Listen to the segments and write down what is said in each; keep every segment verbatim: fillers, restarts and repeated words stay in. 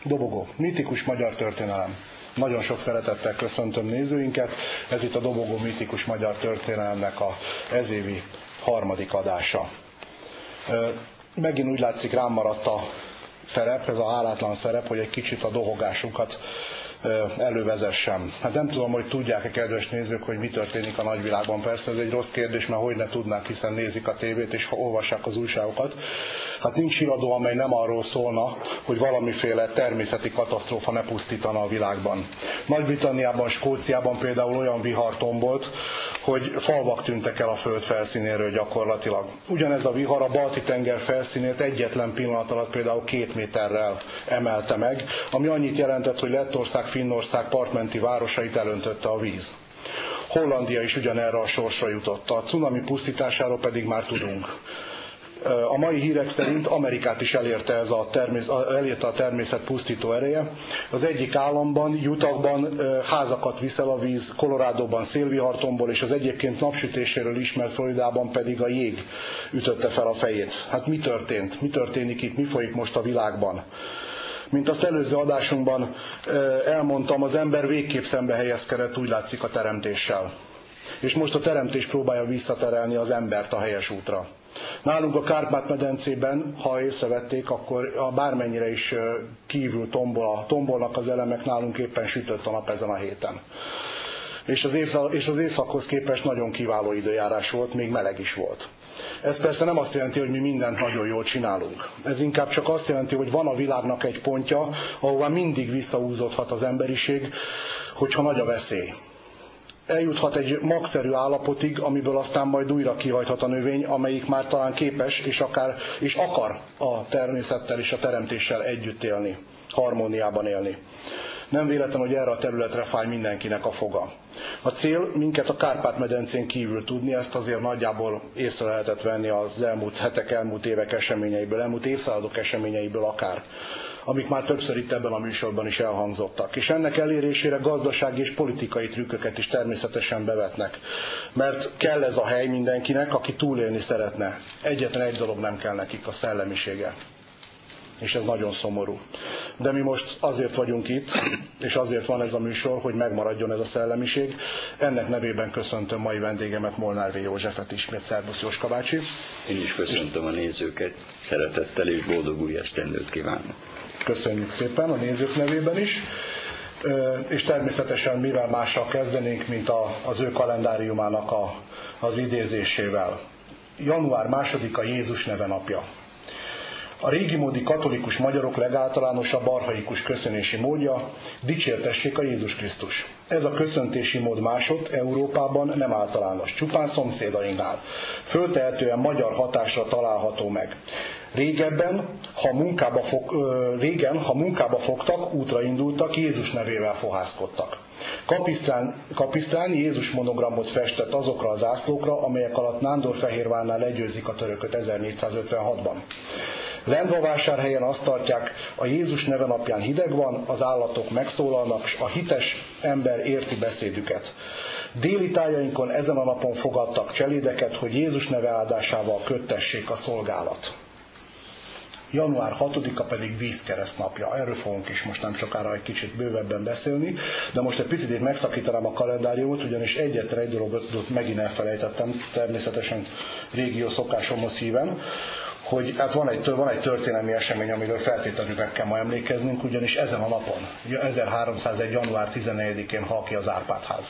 Dobogó, mitikus magyar történelem. Nagyon sok szeretettel köszöntöm nézőinket, ez itt a Dobogó mitikus magyar történelemnek a ezévi harmadik adása. Megint úgy látszik, rám maradt a szerep, ez a hálátlan szerep, hogy egy kicsit a dohogásunkat elővezessem. Hát nem tudom, hogy tudják-e, kedves nézők, hogy mi történik a nagyvilágban. Persze ez egy rossz kérdés, mert hogy ne tudnák, hiszen nézik a tévét és olvassák az újságokat. Hát nincs híradó, amely nem arról szólna, hogy valamiféle természeti katasztrófa ne pusztítana a világban. Nagy-Britanniában, Skóciában például olyan vihar tombolt, hogy falvak tűntek el a föld felszínéről gyakorlatilag. Ugyanez a vihar a Balti-tenger felszínét egyetlen pillanat alatt például két méterrel emelte meg, ami annyit jelentett, hogy Lettország, Finnország partmenti városait elöntötte a víz. Hollandia is ugyanerre a sorsra jutott, a cunami pusztításáról pedig már tudunk. A mai hírek szerint Amerikát is elérte, ez a, természet, elérte a természet pusztító ereje. Az egyik államban, Utahban házakat viszel a víz, Colorádóban szélvihartombol, és az egyébként napsütéséről ismert Floridában pedig a jég ütötte fel a fejét. Hát mi történt? Mi történik itt? Mi folyik most a világban? Mint azt előző adásunkban elmondtam, az ember végképp szembe helyezkedett, úgy látszik, a teremtéssel. És most a teremtés próbálja visszaterelni az embert a helyes útra. Nálunk a Kárpát-medencében, ha észrevették, akkor a bármennyire is kívül tombol, tombolnak az elemek, nálunk éppen sütött a nap ezen a héten. És az, év, és az évszakhoz képest nagyon kiváló időjárás volt, még meleg is volt. Ez persze nem azt jelenti, hogy mi mindent nagyon jól csinálunk. Ez inkább csak azt jelenti, hogy van a világnak egy pontja, ahová mindig visszahúzódhat az emberiség, hogyha nagy a veszély. Eljuthat egy magszerű állapotig, amiből aztán majd újra kihajthat a növény, amelyik már talán képes és, akár, és akar a természettel és a teremtéssel együtt élni, harmóniában élni. Nem véletlen, hogy erre a területre fáj mindenkinek a foga. A cél minket a Kárpát-medencén kívül tudni, ezt azért nagyjából észre lehetett venni az elmúlt hetek, elmúlt évek eseményeiből, elmúlt évszázadok eseményeiből akár, amik már többször itt ebben a műsorban is elhangzottak. És ennek elérésére gazdasági és politikai trükköket is természetesen bevetnek. Mert kell ez a hely mindenkinek, aki túlélni szeretne. Egyetlen egy dolog nem kell nekik, a szellemisége. És ez nagyon szomorú. De mi most azért vagyunk itt, és azért van ez a műsor, hogy megmaradjon ez a szellemiség. Ennek nevében köszöntöm mai vendégemet, Molnár V. Józsefet ismét. Szervusz, Jóska bácsi! Én is köszöntöm a nézőket, szeretettel és boldog új esztendőt kívánok! Köszönjük szépen a nézők nevében is, és természetesen mivel mással kezdenénk, mint az ő kalendáriumának a, az idézésével. január másodika Jézus neve napja. A régimódi katolikus magyarok legáltalánosabb archaikus köszönési módja: dicsértessék a Jézus Krisztus. Ez a köszöntési mód másod Európában nem általános, csupán szomszédainknál. Föltehetően magyar hatásra található meg. Régebben, ha munkába fog, ö, régen, ha munkába fogtak, útra indultak, Jézus nevével fohászkodtak. Kapisztrán, Kapisztrán Jézus monogramot festett azokra az zászlókra, amelyek alatt Nándorfehérvárnál legyőzik a törököt ezernégyszázötvenhatban. Lendvavásárhelyen azt tartják, a Jézus neve napján hideg van, az állatok megszólalnak, s a hites ember érti beszédüket. Déli tájainkon ezen a napon fogadtak cselédeket, hogy Jézus neve áldásával köttessék a szolgálat. január hatodika pedig vízkereszt napja. Erről fogunk is most nem sokára egy kicsit bővebben beszélni, de most egy picit megszakítanám a kalendáriumot, ugyanis egyetlen egy dologot megint elfelejtettem, természetesen régió szokásomhoz híven, hogy hát van egy, van egy történelmi esemény, amiről feltétlenül meg kell ma emlékeznünk, ugyanis ezen a napon, ezerháromszázegy. január tizennegyedikén hal ki az Árpád-ház.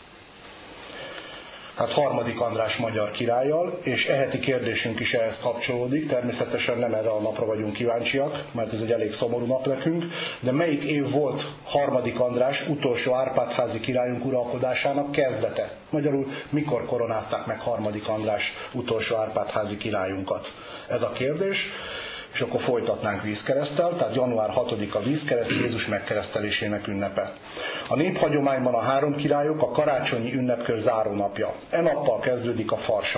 Hát harmadik András magyar királlyal, és eheti kérdésünk is ehhez kapcsolódik. Természetesen nem erre a napra vagyunk kíváncsiak, mert ez egy elég szomorú nap nekünk, de melyik év volt harmadik András utolsó Árpád-házi királyunk uralkodásának kezdete? Magyarul mikor koronázták meg harmadik András utolsó Árpád-házi királyunkat? Ez a kérdés. És akkor folytatnánk vízkereszttel, tehát január hatodika vízkereszt, Jézus megkeresztelésének ünnepe. A néphagyományban a három királyok a karácsonyi ünnepkör zárónapja. E nappal kezdődik a farsang.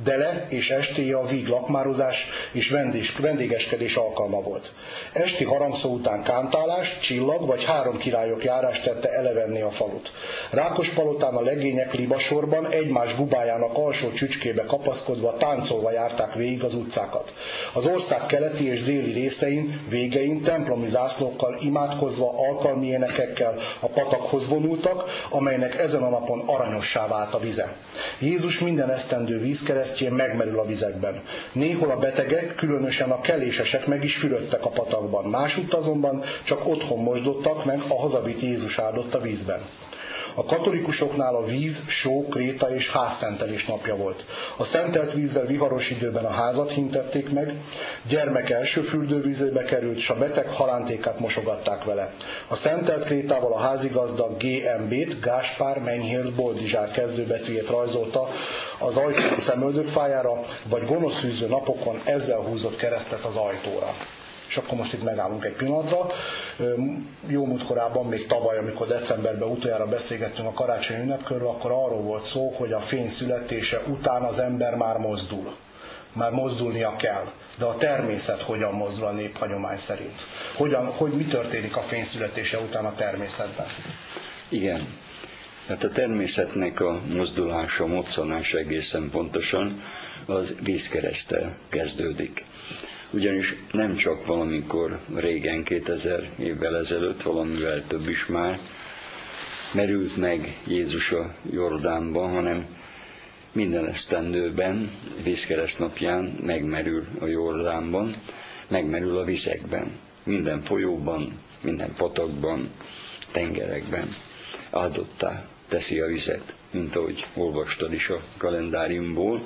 Dele és estéje a víg lakmározás és vendés, vendégeskedés alkalma volt. Esti harangszó után kántálás, csillag vagy három királyok járás tette elevenni a falut. Rákospalotán a legények libasorban egymás gubájának alsó csücskébe kapaszkodva táncolva járták végig az utcákat. Az ország keleti és déli részein, végein templomi zászlókkal imádkozva, alkalmi énekekkel a patakhoz vonultak, amelynek ezen a napon aranyossá vált a vize. Jézus minden esztendő vízkeresztjén megmerül a vizekben. Néhol a betegek, különösen a kelésesek meg is fürödtek a patakban, másutt azonban csak otthon mosdottak meg, a hazavitt Jézus áldott a vízben. A katolikusoknál a víz, só, kréta és házszentelés napja volt. A szentelt vízzel viharos időben a házat hintették meg, gyermek első fürdővízébe került, s a beteg halántékát mosogatták vele. A szentelt krétával a házigazda gé em bé-t, Gáspár Menyhért Boldizsár kezdőbetűjét rajzolta az ajtó szemöldökfájára, vagy gonoszűző napokon ezzel húzott keresztet az ajtóra. És akkor most itt megállunk egy pillanatra. Jó múltkorában, még tavaly, amikor decemberben utoljára beszélgettünk a karácsonyi ünnepkörről, akkor arról volt szó, hogy a fény születése után az ember már mozdul. Már mozdulnia kell. De a természet hogyan mozdul a néphagyomány szerint? Hogyan, hogy mi történik a fény születése után a természetben? Igen. Hát a természetnek a mozdulása, moccanása egészen pontosan az vízkereszttel kezdődik. Ugyanis nem csak valamikor régen, kétezer évvel ezelőtt, valamivel több is már merült meg Jézus a Jordánban, hanem minden esztendőben, vízkereszt napján megmerül a Jordánban, megmerül a vizekben, minden folyóban, minden patakban, tengerekben. Áldottá teszi a vizet, mint ahogy olvastad is a kalendáriumból.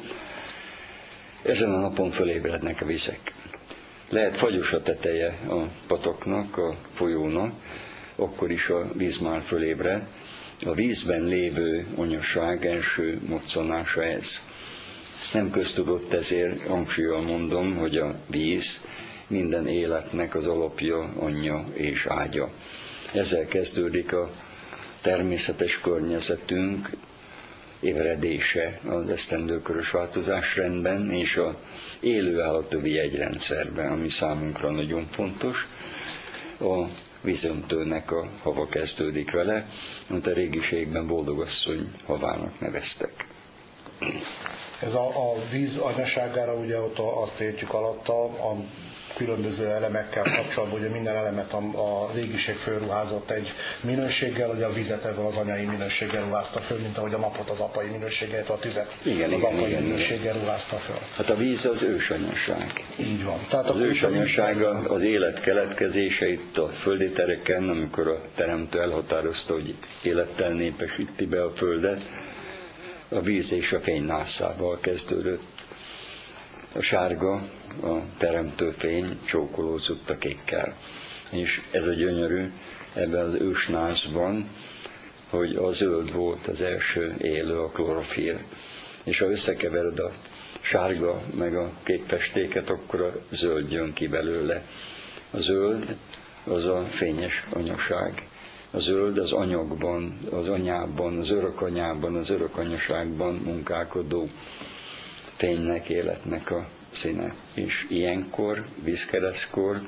Ezen a napon fölébrednek a vizek. Lehet fagyos a teteje a pataknak, a folyónak, akkor is a víz már fölébred. A vízben lévő anyasság első moccanása ez. Nem köztudott, ezért hangsúllyal mondom, hogy a víz minden életnek az alapja, anyja és ágya. Ezzel kezdődik a természetes környezetünk ébredése az esztendőkörös változásrendben és az élő állatövi egyrendszerben, ami számunkra nagyon fontos. A vízöntőnek a hava kezdődik vele, amit a régiségben Boldogasszony havának neveztek. Ez a, a víz anyaságára ugye ott azt értjük alatta, a különböző elemekkel kapcsolatban, ugye minden elemet a, a régiség fölruházott egy minőséggel, hogy a vizet ebből az anyai minőséggel ruházta föl, mint ahogy a napot az apai minőséggel, a tüzet igen, az igen, apai igen, minőséggel ruházta föl. Hát a víz az ősanyaság. Így van. Tehát az ősanyaság az élet keletkezése itt a földi tereken, amikor a teremtő elhatározta, hogy élettel népesíti be a földet, a víz és a fény nászával kezdődött. A sárga, a teremtő fény csókolózott a kékkel. És ez a gyönyörű ebben az ősnászban, hogy a zöld volt az első élő, a klorofil. És ha összekevered a sárga meg a kék festéket, akkor a zöld jön ki belőle. A zöld az a fényes anyaság. A zöld az anyagban, az anyában, az örökanyában, az örökanyaságban munkálkodó fénynek, életnek a színe. És ilyenkor, vízkeresztkor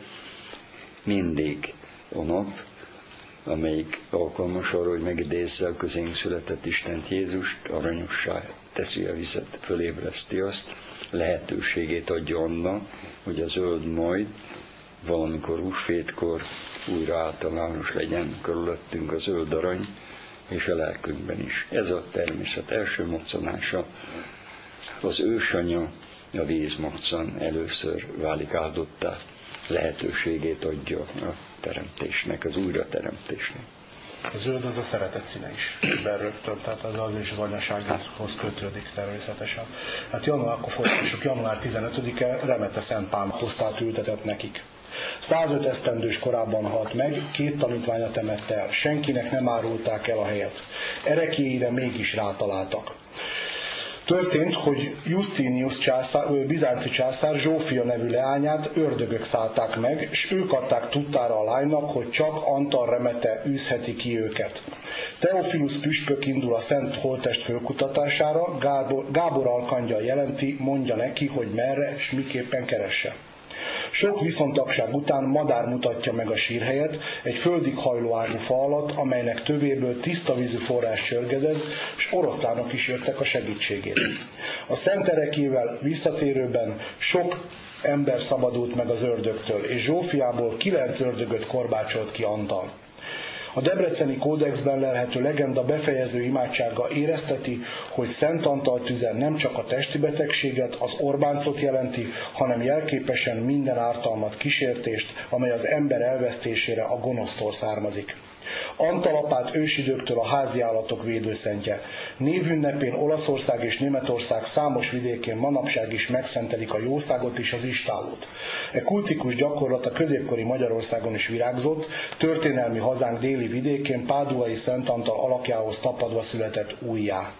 mindig a nap, amelyik alkalmas arra, hogy megidézze a közénk született Istent Jézust, aranyossá teszi a vizet, fölébreszti azt, lehetőségét adja annak, hogy a zöld majd valamikor húsvétkor újra általános legyen körülöttünk a zöld arany, és a lelkünkben is. Ez a természet első moccanása. Az ősanya, a vízmoccan először válik áldottá, lehetőségét adja a teremtésnek, az újrateremtésnek. A zöld az a szeretet színe is, ebben rögtön, tehát az az és az anyasághoz kötődik természetesen. Hát január, akkor folytatjuk, január tizenötödike Remete Szent Pál posztát ültetett nekik. százöt esztendős korában halt meg, két tanítványa temette el, senkinek nem árulták el a helyet. Ereklyéire mégis rátaláltak. Történt, hogy Justinius császár, bizánci császár Zsófia nevű leányát ördögök szállták meg, és ők adták tudtára a lánynak, hogy csak Antal remete űzheti ki őket. Teofilus püspök indul a szent holttest fölkutatására, Gábor, Gábor alkandja jelenti, mondja neki, hogy merre és miképpen keresse. Sok viszontagság után madár mutatja meg a sírhelyet, egy földig hajló ágú fa alatt, amelynek tövéből tiszta vízű forrás csörgedez, és oroszlánok is jöttek a segítségére. A szent erekével visszatérőben sok ember szabadult meg az ördögtől, és Zsófiából kilenc ördögöt korbácsolt ki Antal. A debreceni kódexben lelhető legenda befejező imádsága érezteti, hogy Szent Antal tüze nem csak a testi betegséget, az Orbáncot jelenti, hanem jelképesen minden ártalmat, kísértést, amely az ember elvesztésére a gonosztól származik. Antal apát ősidőktől a háziállatok védőszentje. Névünnepén Olaszország és Németország számos vidékén manapság is megszentelik a jószágot és az istállót. E kultikus gyakorlat a középkori Magyarországon is virágzott, történelmi hazánk déli vidékén Páduai Szent Antal alakjához tapadva született újjá.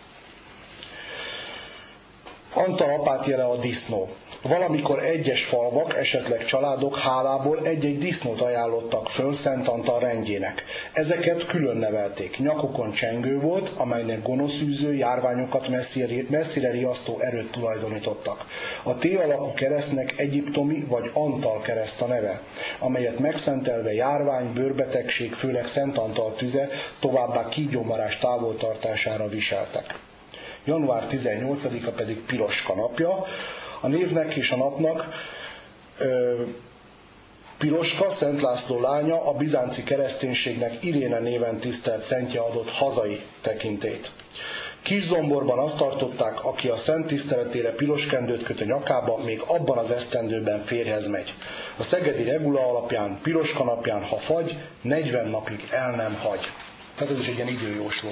Antal apát jele a disznó. Valamikor egyes falvak, esetleg családok hálából egy-egy disznót ajánlottak föl Szent Antal rendjének. Ezeket külön nevelték. Nyakukon csengő volt, amelynek gonoszűző járványokat messzire, messzire riasztó erőt tulajdonítottak. A T alakú keresztnek egyiptomi vagy Antal kereszt a neve, amelyet megszentelve járvány, bőrbetegség, főleg Szent Antal tüze, továbbá kígyómarás távoltartására viseltek. január tizennyolcadika pedig Piroska napja. A névnek és a napnak ö, Piroska, Szent László lánya, a bizánci kereszténységnek Iréne néven tisztelt szentje adott hazai tekintét. Kiszomborban azt tartották, aki a szent tiszteletére piros kendőt köt a nyakába, még abban az esztendőben férjhez megy. A szegedi regula alapján, Piroska napján, ha fagy, negyven napig el nem hagy. Tehát ez is egy ilyen időjósló.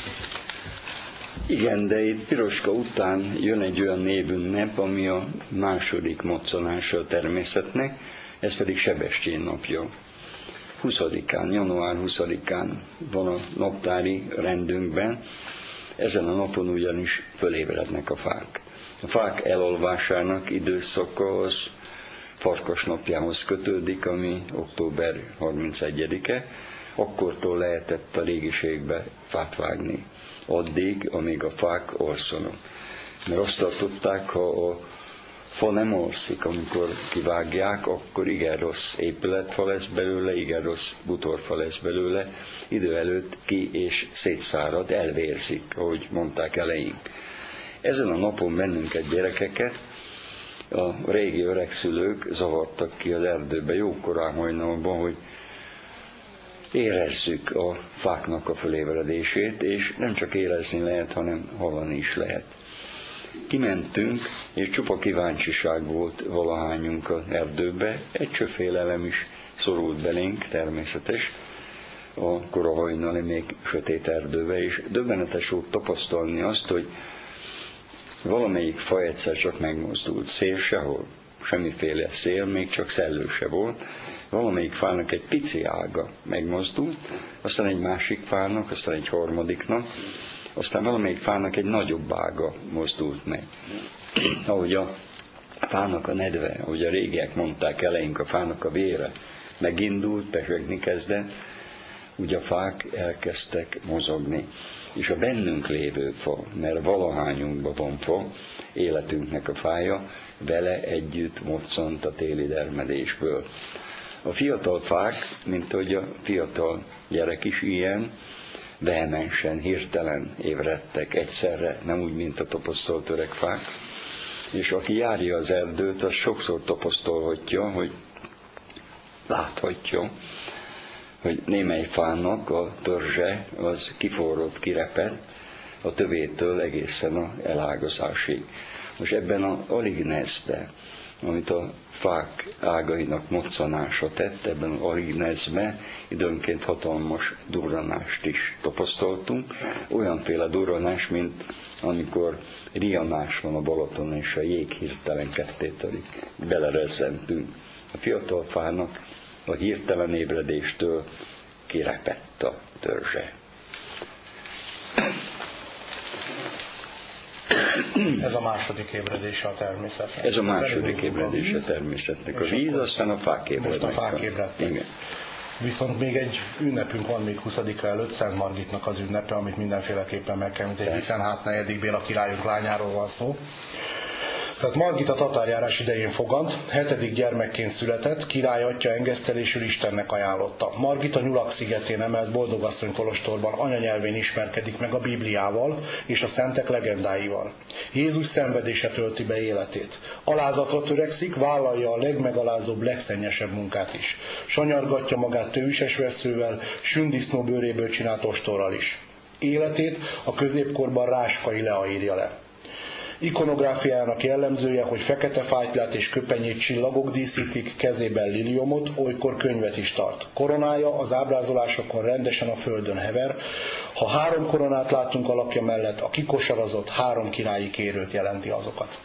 Igen, de itt Piroska után jön egy olyan névünnep, ami a második moccanása a természetnek, ez pedig Sebestyén napja. huszadikán, január huszadikán van a naptári rendünkben, ezen a napon ugyanis fölébrednek a fák. A fák elalvásának időszaka az Farkas napjához kötődik, ami október harmincegyedike, akkortól lehetett a régiségbe fát vágni. Addig, amíg a fák alszanak. Mert azt tartották, ha a fa nem alszik, amikor kivágják, akkor igen rossz épületfa lesz belőle, igen rossz bútorfa lesz belőle, idő előtt ki és szétszárad, elvérzik, ahogy mondták eleink. Ezen a napon bennünket, gyerekeket, a régi öregszülők zavartak ki az erdőbe jókorán hajnalban, hogy érezzük a fáknak a fölébredését, és nem csak érezni lehet, hanem hallani is lehet. Kimentünk, és csupa kíváncsiság volt valahányunk az erdőbe, egy csöfélelem is szorult belénk, természetes, a kora hajnali még sötét erdőbe, és döbbenetes volt tapasztalni azt, hogy valamelyik fa egyszer csak megmozdult, szél sehol, semmiféle szél, még csak szellő se volt, valamelyik fának egy pici ága megmozdult, aztán egy másik fának, aztán egy harmadiknak, aztán valamelyik fának egy nagyobb ága mozdult meg. Ahogy a fának a nedve, ahogy a régiek mondták eleink, a fának a vére megindult, pesegni kezdett, úgy a fák elkezdtek mozogni. És a bennünk lévő fa, mert valahányunkban van fa, életünknek a fája, vele együtt moccant a téli dermedésből. A fiatal fák, mint ahogy a fiatal gyerek is ilyen, vehemensen, hirtelen ébredtek egyszerre, nem úgy, mint a tapasztalt öreg fák. És aki járja az erdőt, az sokszor tapasztalhatja, hogy láthatja, hogy némely fának a törzse az kiforrott, kirepett a tövétől egészen a elágazásig. Most ebben a aligneszben, amit a fák ágainak moccanása tett, ebben az aligneszben időnként hatalmas durranást is tapasztaltunk. Olyanféle durranás, mint amikor rianás van a Balatonon, és a jég hirtelen kettétörik. Belerezzentünk. A fiatal fának a hirtelen ébredéstől kirepett a törzse. Ez a második ébredése a természetnek. Ez a második ébredése a természetnek. A víz, aztán a fák ébrednek. Most a fák ébrednek. Igen. Viszont még egy ünnepünk van még huszadika előtt, Szent Margitnak az ünnepe, amit mindenféleképpen meg kell említeni, hiszen hát negyedik Béla királyunk lányáról van szó. Tehát Margit a tatárjárás idején fogant, hetedik gyermekként született, király atya engesztelésül Istennek ajánlotta. Margit a Nyulak szigetén emelt Boldogasszony kolostorban anyanyelvén ismerkedik meg a Bibliával és a szentek legendáival. Jézus szenvedése tölti be életét. Alázatra törekszik, vállalja a legmegalázóbb, legszennyesebb munkát is. Sanyargatja magát tőzses vesszővel, sündisznó bőréből csinált ostorral is. Életét a középkorban Ráskai Lea írja le. Ikonográfiájának jellemzője, hogy fekete fájtlát és köpenyét csillagok díszítik, kezében liliomot, olykor könyvet is tart. Koronája az ábrázolásokon rendesen a földön hever. Ha három koronát látunk alakja mellett, a kikosarazott három királyi kérőt jelenti azokat.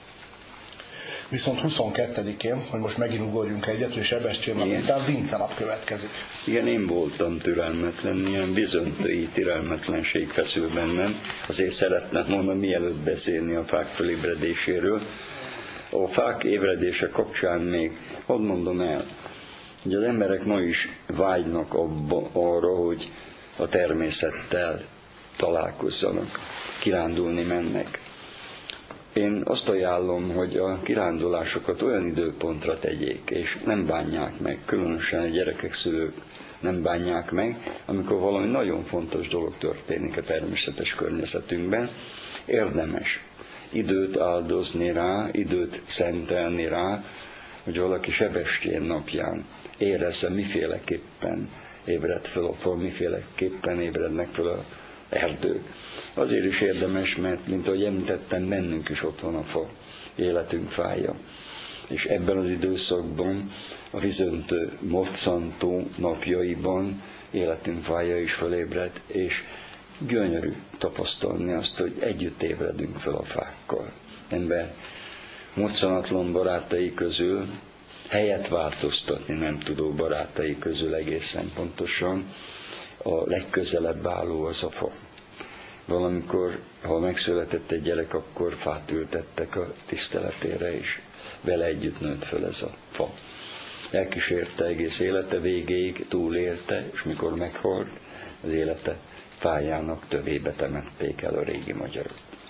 Viszont huszonkettedikén, hogy most megint ugorjunk egyet, és Sebestyén nap után Vince nap következik. Igen, én voltam türelmetlen, ilyen bizonytői türelmetlenség feszül bennem. Azért szeretném volna mielőtt beszélni a fák fölébredéséről. A fák ébredése kapcsán még hadd mondom el, hogy az emberek ma is vágynak abba, arra, hogy a természettel találkozzanak, kirándulni mennek. Én azt ajánlom, hogy a kirándulásokat olyan időpontra tegyék, és nem bánják meg, különösen a gyerekek, szülők nem bánják meg, amikor valami nagyon fontos dolog történik a természetes környezetünkben. Érdemes időt áldozni rá, időt szentelni rá, hogy valaki Sebestyén napján érezze, miféleképpen ébred fel a fa, miféleképpen ébrednek fel az erdők. Azért is érdemes, mert, mint ahogy említettem, bennünk is ott van a fa, életünk fája. És ebben az időszakban, a vizöntő, moccantó napjaiban életünk fája is fölébred, és gyönyörű tapasztalni azt, hogy együtt ébredünk fel a fákkal. Ember moccanatlan barátai közül, helyet változtatni nem tudó barátai közül egészen pontosan, a legközelebb álló az a fa. Valamikor, ha megszületett egy gyerek, akkor fát ültettek a tiszteletére, és vele együtt nőtt föl ez a fa. Elkísérte egész élete végéig, túlélte, és mikor meghalt, az élete fájának tövébe temették el a régi magyarok.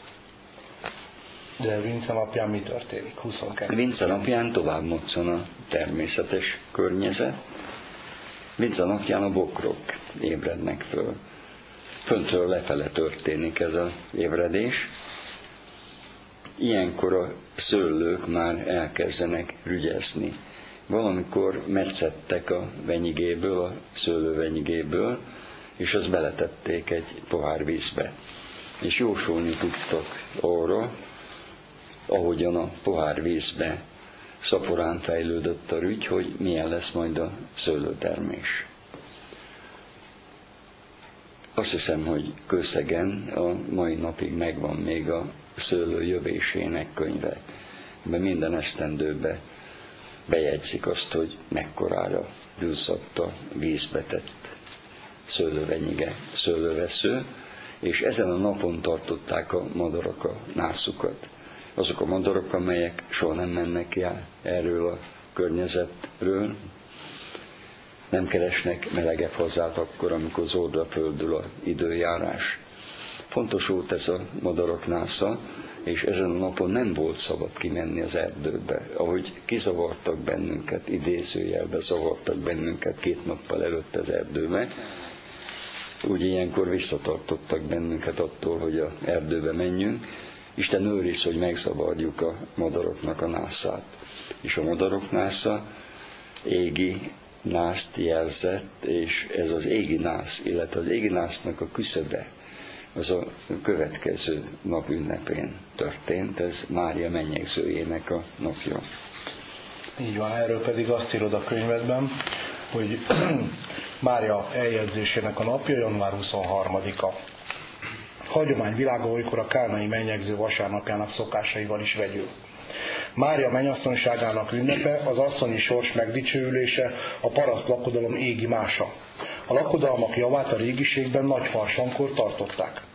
De Vince napján mi történik? huszonkettő. Vince napján tovább moccan a természetes környezet. Vince napján a bokrok ébrednek föl. Föntről lefele történik ez az ébredés. Ilyenkor a szőlők már elkezdenek rügyezni. Valamikor metszettek a venyigéből, a szőlő venyigéből, és azt beletették egy pohár vízbe. És jósolni tudtak arra, ahogyan a pohár vízbe szaporán fejlődött a rügy, hogy milyen lesz majd a szőlőtermés. Azt hiszem, hogy Kőszegen a mai napig megvan még a szőlő jövősének könyve. Be minden esztendőbe bejegyzik azt, hogy mekkorára dúszott a vízbe tett szőlővenyige, szőlővesző, és ezen a napon tartották a madarak a nászukat. Azok a madarak, amelyek soha nem mennek ki erről a környezetről, nem keresnek melegebb hazát akkor, amikor zordra földül az időjárás. Fontos volt ez a madarak násza, és ezen a napon nem volt szabad kimenni az erdőbe. Ahogy kizavartak bennünket, idézőjelbe zavartak bennünket két nappal előtt az erdőbe, úgy ilyenkor visszatartottak bennünket attól, hogy az erdőbe menjünk. Isten őriz, hogy megzavarjuk a madaroknak a nászát. És a madarok násza égi nászt jelzett, és ez az égi nász, illetve az égi násznak a küszöbe, az a következő nap ünnepén történt, ez Mária mennyegzőjének a napja. Így van, erről pedig azt írod a könyvedben, hogy Mária eljegyzésének a napja január huszonharmadika. Hagyományvilága olykor a kánai mennyegző vasárnapjának szokásaival is vegyül. Mária mennyasszonyságának ünnepe, az asszonyi sors megdicsőülése, a paraszt lakodalom égi mása. A lakodalmak javát a régiségben Nagyfarsankor tartották.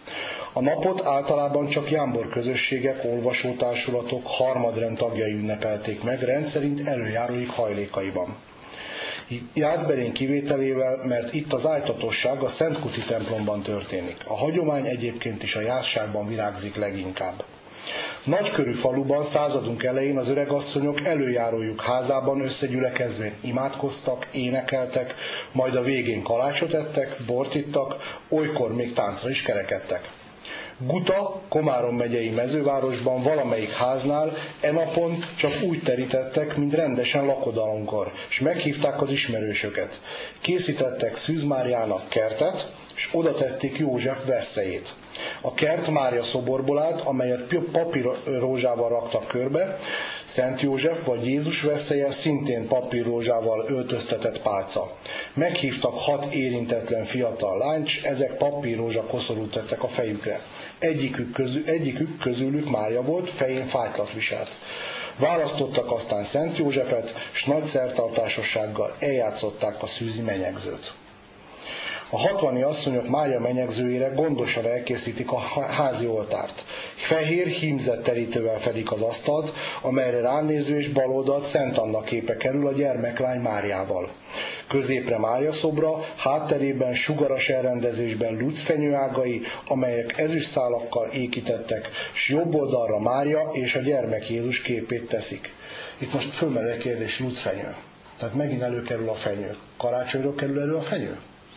A napot általában csak jámbor közösségek, olvasótársulatok, harmadrend tagjai ünnepelték meg, rendszerint előjáróik hajlékaiban. Jászberény kivételével, mert itt az ájtatosság a Szentkuti templomban történik. A hagyomány egyébként is a jászságban virágzik leginkább. Nagykörű faluban századunk elején az öregasszonyok előjárójuk házában összegyülekezvén imádkoztak, énekeltek, majd a végén kalácsot ettek, bort ittak, olykor még táncra is kerekedtek. Guta, Komárom megyei mezővárosban valamelyik háznál e napon csak úgy terítettek, mint rendesen lakodalomkor, és meghívták az ismerősöket. Készítettek Szűz Máriának kertet, és oda tették József vesszejét. A kert Mária szoborból állt, amelyet papírrózsával raktak körbe, Szent József vagy Jézus vesszeje szintén papírrózsával öltöztetett pálca. Meghívtak hat érintetlen fiatal lányt, s ezek papírrózsa koszorút tettek a fejükre. Egyikük, közül, egyikük közülük Mária volt, fején fájtlat viselt. Választottak aztán Szent Józsefet, s nagy szertartásossággal eljátszották a szűzi menyegzőt. A hatvani asszonyok Mária menyegzőjére gondosan elkészítik a házi oltárt. Fehér hímzett terítővel fedik az asztalt, amelyre ránéző és bal oldalt Szent Anna képe kerül a gyermeklány Máriával. Középre Mária szobra, hátterében sugaras elrendezésben lucfenyőágai, amelyek ezüstszálakkal ékítettek, s jobb oldalra Mária és a gyermek Jézus képét teszik. Itt most fölmerül egy kérdés, lucfenyő. Tehát megint előkerül a fenyő. Karácsonyról kerül elő a fenyő?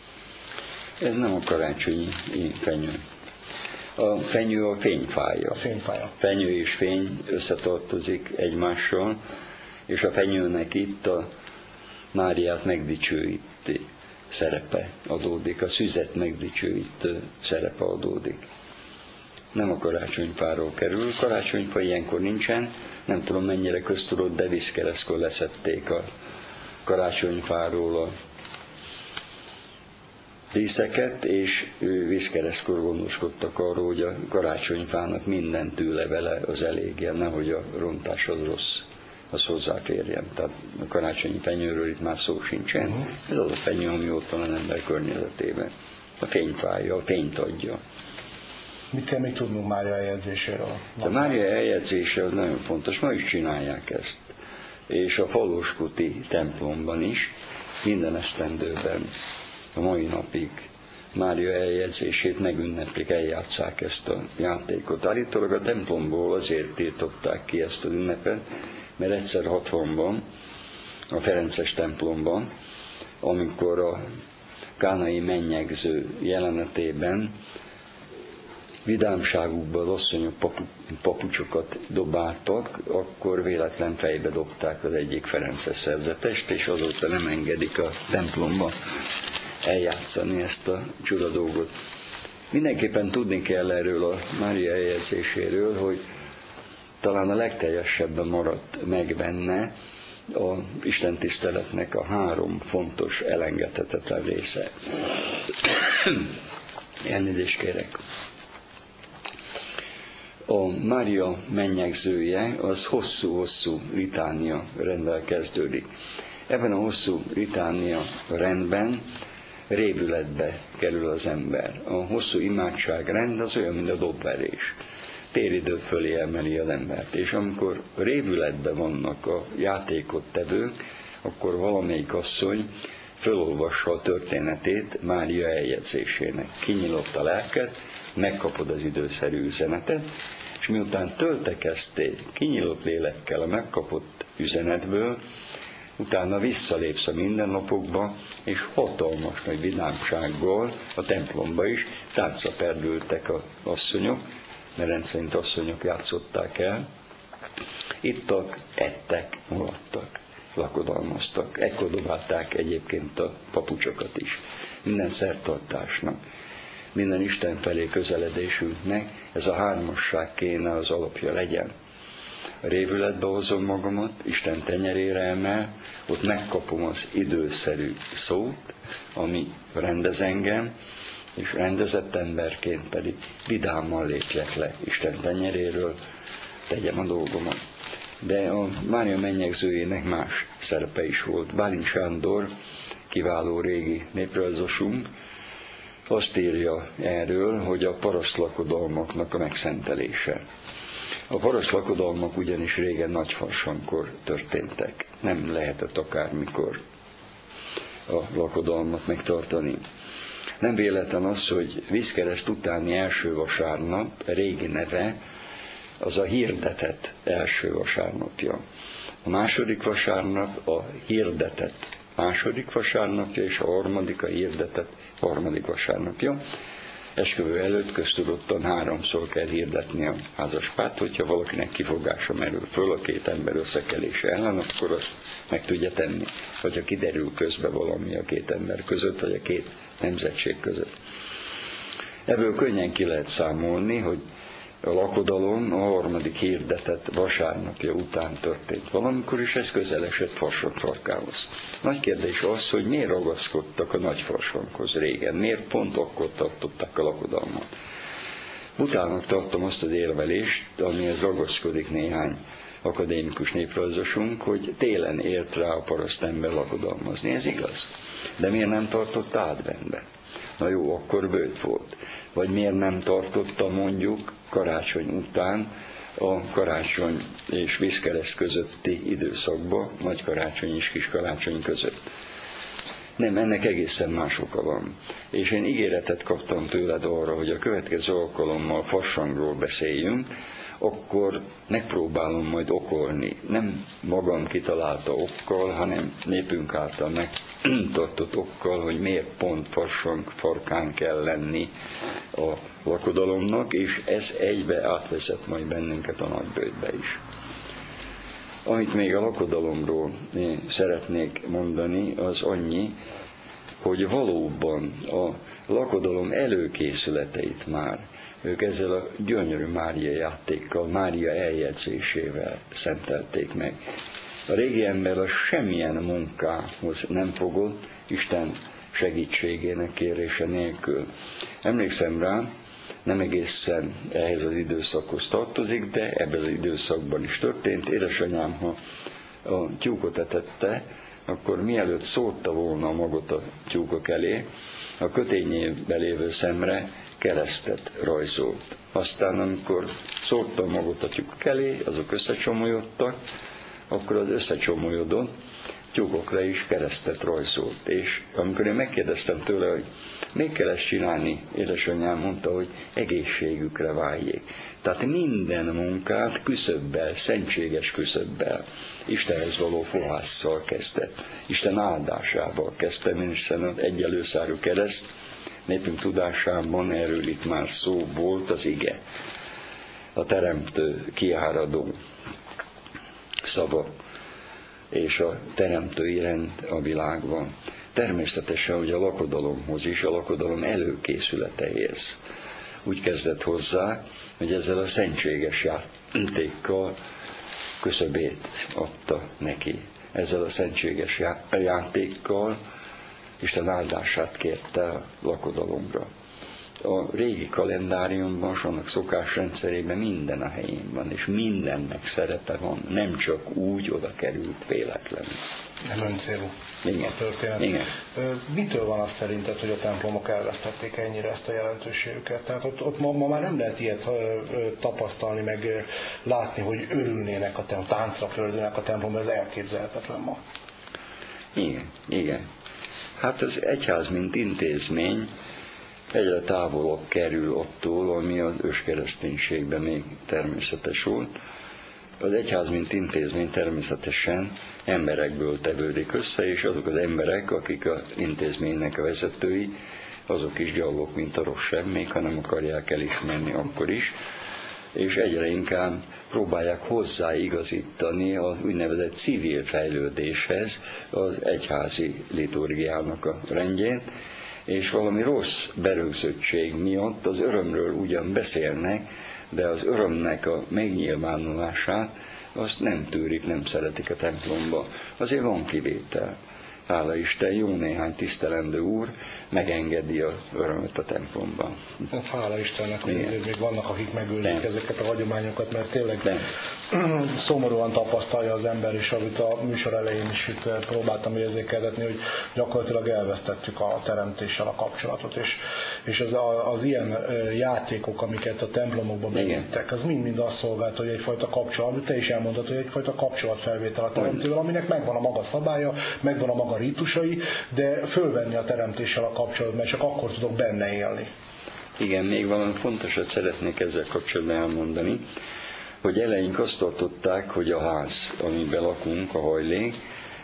Ez nem a karácsonyi fenyő. A fenyő a fényfája. A fényfája. Fenyő és fény összetartozik egymással, és a fenyőnek itt a Máriát megdicsőítő szerepe adódik, a szüzet megdicsőítő szerepe adódik. Nem a karácsonyfáról kerül, karácsonyfa ilyenkor nincsen, nem tudom mennyire köztudott, de vízkeresztkor leszették a karácsonyfáról a díszeket, és vízkeresztkor gondoskodtak arról, hogy a karácsonyfának minden tűlevele az elégjen, nehogy a rontás az rossz, az hozzáférjen. Tehát a karácsonyi fenyőről itt már szó sincsen. Uh-huh. Ez az a fenyő, ami ott van az ember környezetében. A fényfája, a fényt adja. Mit kell még tudnunk Mária eljegyzéséről? A Mária eljegyzése az nagyon fontos, ma is csinálják ezt. És a Faloskuti templomban is, minden esztendőben, a mai napig Mária eljegyzését megünneplik, eljátszák ezt a játékot. Állítólag a templomból azért tiltották ki ezt az ünnepet, mert egyszer hatvanban, a Ferences templomban, amikor a kánai mennyegző jelenetében vidámságukban az asszonyok papu, papucsokat dobáltak, akkor véletlen fejbe dobták az egyik ferences szerzetest, és azóta nem engedik a templomba eljátszani ezt a csuda dolgot. Mindenképpen tudni kell erről a Mária eljegyzéséről, hogy talán a legteljesebben maradt meg benne a istentiszteletnek a három fontos, elengedhetetlen része. Elnézést kérek. A Mária mennyegzője az hosszú-hosszú litánia rendel kezdődik. Ebben a hosszú litánia rendben révületbe kerül az ember. A hosszú imádságrend az olyan, mint a dobverés. Téridő fölé emeli az embert. És amikor révületben vannak a játékot tevők, akkor valamelyik asszony fölolvassa a történetét Mária eljegyzésének. Kinyilott a lelket, megkapod az időszerű üzenetet, és miután töltekeztél kinyílt lélekkel a megkapott üzenetből, utána visszalépsz a mindennapokba, és hatalmas nagy vidámsággal a templomba is táncra perdültek az asszonyok, mert rendszerint asszonyok játszották el. Ittak, ettek, mulattak, lakodalmaztak. Ekkor dobálták egyébként a papucsokat is. Minden szertartásnak, minden Isten felé közeledésünknek ez a hármasság kéne az alapja legyen. A révületbe hozom magamat, Isten tenyerére emel, ott megkapom az időszerű szót, ami rendez engem, és rendezett emberként pedig vidámmal lépjek le Isten tenyeréről, tegyem a dolgomat. De a Mária mennyegzőjének más szerepe is volt. Bálint Sándor, kiváló régi néprajzosunk, azt írja erről, hogy a parasztlakodalmaknak a megszentelése. A parasztlakodalmak ugyanis régen Nagyfarsankor történtek. Nem lehetett akármikor a lakodalmat megtartani. Nem véletlen az, hogy vízkereszt utáni első vasárnap, régi neve, az a hirdetett első vasárnapja. A második vasárnap a hirdetett második vasárnapja, és a harmadik a hirdetett harmadik vasárnapja. Esküvő előtt köztudottan háromszor kell hirdetni a házaspárt, hogyha valakinek kifogása merül föl a két ember összekelése ellen, akkor azt meg tudja tenni. Hogyha kiderül közben valami a két ember között, vagy a két nemzetség között. Ebből könnyen ki lehet számolni, hogy a lakodalom a harmadik hirdetett vasárnapja után történt valamikor, és ez közel esett Farsang farkához. Nagy kérdés az, hogy miért ragaszkodtak a Nagyfarsanghoz régen, miért pont akkor tartották a lakodalmat. Utának tartom azt az érvelést, amihez ragaszkodik néhány akadémikus néprajzosunk, hogy télen ért rá a parasztember lakodalmazni. Ez igaz. De miért nem tartotta adventbe? Na jó, akkor bőt volt. Vagy miért nem tartotta mondjuk karácsony után a karácsony és vízkereszt közötti időszakban, nagy karácsony és kis karácsony között. Nem, ennek egészen más oka van. És én ígéretet kaptam tőled arra, hogy a következő alkalommal Farsangról beszéljünk, akkor megpróbálom majd okolni. Nem magam kitalálta okkal, hanem népünk által megtartott okkal, hogy miért pont Farsang farkán kell lenni a lakodalomnak, és ez egybe átvezet majd bennünket a nagybőjtbe is. Amit még a lakodalomról szeretnék mondani, az annyi, hogy valóban a lakodalom előkészületeit már ők ezzel a gyönyörű Mária játékkal, Mária eljegyzésével szentelték meg. A régi ember a semmilyen munkához nem fogott, Isten segítségének kérése nélkül. Emlékszem rá, nem egészen ehhez az időszakhoz tartozik, de ebben az időszakban is történt. Édesanyám, ha a tyúkot etette, akkor mielőtt szórta volna a magot a tyúkok elé, a kötényében lévő szemre keresztet rajzolt. Aztán, amikor szórta a magot a tyúkok elé, azok összecsomódtak, akkor az összecsomódott tyúkokra is keresztet rajzolt. És amikor én megkérdeztem tőle, hogy még kell ezt csinálni, édesanyám mondta, hogy egészségükre váljék. Tehát minden munkát küszöbbel, szentséges küszöbbel, Istenhez való fohásszal kezdett. Isten áldásával kezdtem, hiszen az egyelőszárú kereszt népünk tudásában erről itt már szó volt, az ige. A teremtő kiáradó szava és a teremtői rend a világban. Természetesen, hogy a lakodalomhoz is, a lakodalom előkészületeihez úgy kezdett hozzá, hogy ezzel a szentséges játékkal küszöbét adta neki. Ezzel a szentséges játékkal Isten áldását kérte a lakodalomra. A régi kalendáriumban, és annak szokásrendszerében minden a helyén van, és mindennek szerepe van, nem csak úgy oda került véletlenül. Nem öncélú Igen. a történet. Igen. Mitől van az szerinted, hogy a templomok elvesztették ennyire ezt a jelentőségüket? Tehát ott, ott ma, ma már nem lehet ilyet tapasztalni, meg látni, hogy örülnének a templom, táncra földülnek a templom, ez elképzelhetetlen ma. Igen, igen. Hát az egyház, mint intézmény, egyre távolabb kerül attól, ami az őskereszténységben még természetes volt. Az egyház, mint intézmény természetesen emberekből tevődik össze, és azok az emberek, akik az intézménynek a vezetői, azok is gyalogok, mint a rossz semmék, ha nem akarják elismerni akkor is, és egyre inkább próbálják hozzáigazítani az úgynevezett civil fejlődéshez az egyházi liturgiának a rendjén, és valami rossz berögzöttség miatt az örömről ugyan beszélnek, de az örömnek a megnyilvánulását azt nem tűrik, nem szeretik a templomba. Azért van kivétel. hála Isten, jó néhány tisztelendő úr megengedi a örömöt a templomban. Hála Istennek, hogy azért még vannak, akik megőrzik De. ezeket a hagyományokat, mert tényleg De. szomorúan tapasztalja az ember, és amit a műsor elején is itt próbáltam érzékeltetni, hogy gyakorlatilag elvesztettük a teremtéssel a kapcsolatot, és, és az, az ilyen játékok, amiket a templomokban bevittek, az mind-mind azt szolgált, hogy egyfajta kapcsolat, te is elmondtad, hogy egyfajta kapcsolatfelvétel a teremtővel, aminek megvan a maga szabálya, megvan a maga rítusai, de fölvenni a teremtéssel a kapcsolatban, mert csak akkor tudok benne élni. Igen, még valami fontosat szeretnék ezzel kapcsolatban elmondani, hogy eleink azt tartották, hogy a ház, amiben lakunk, a hajlék,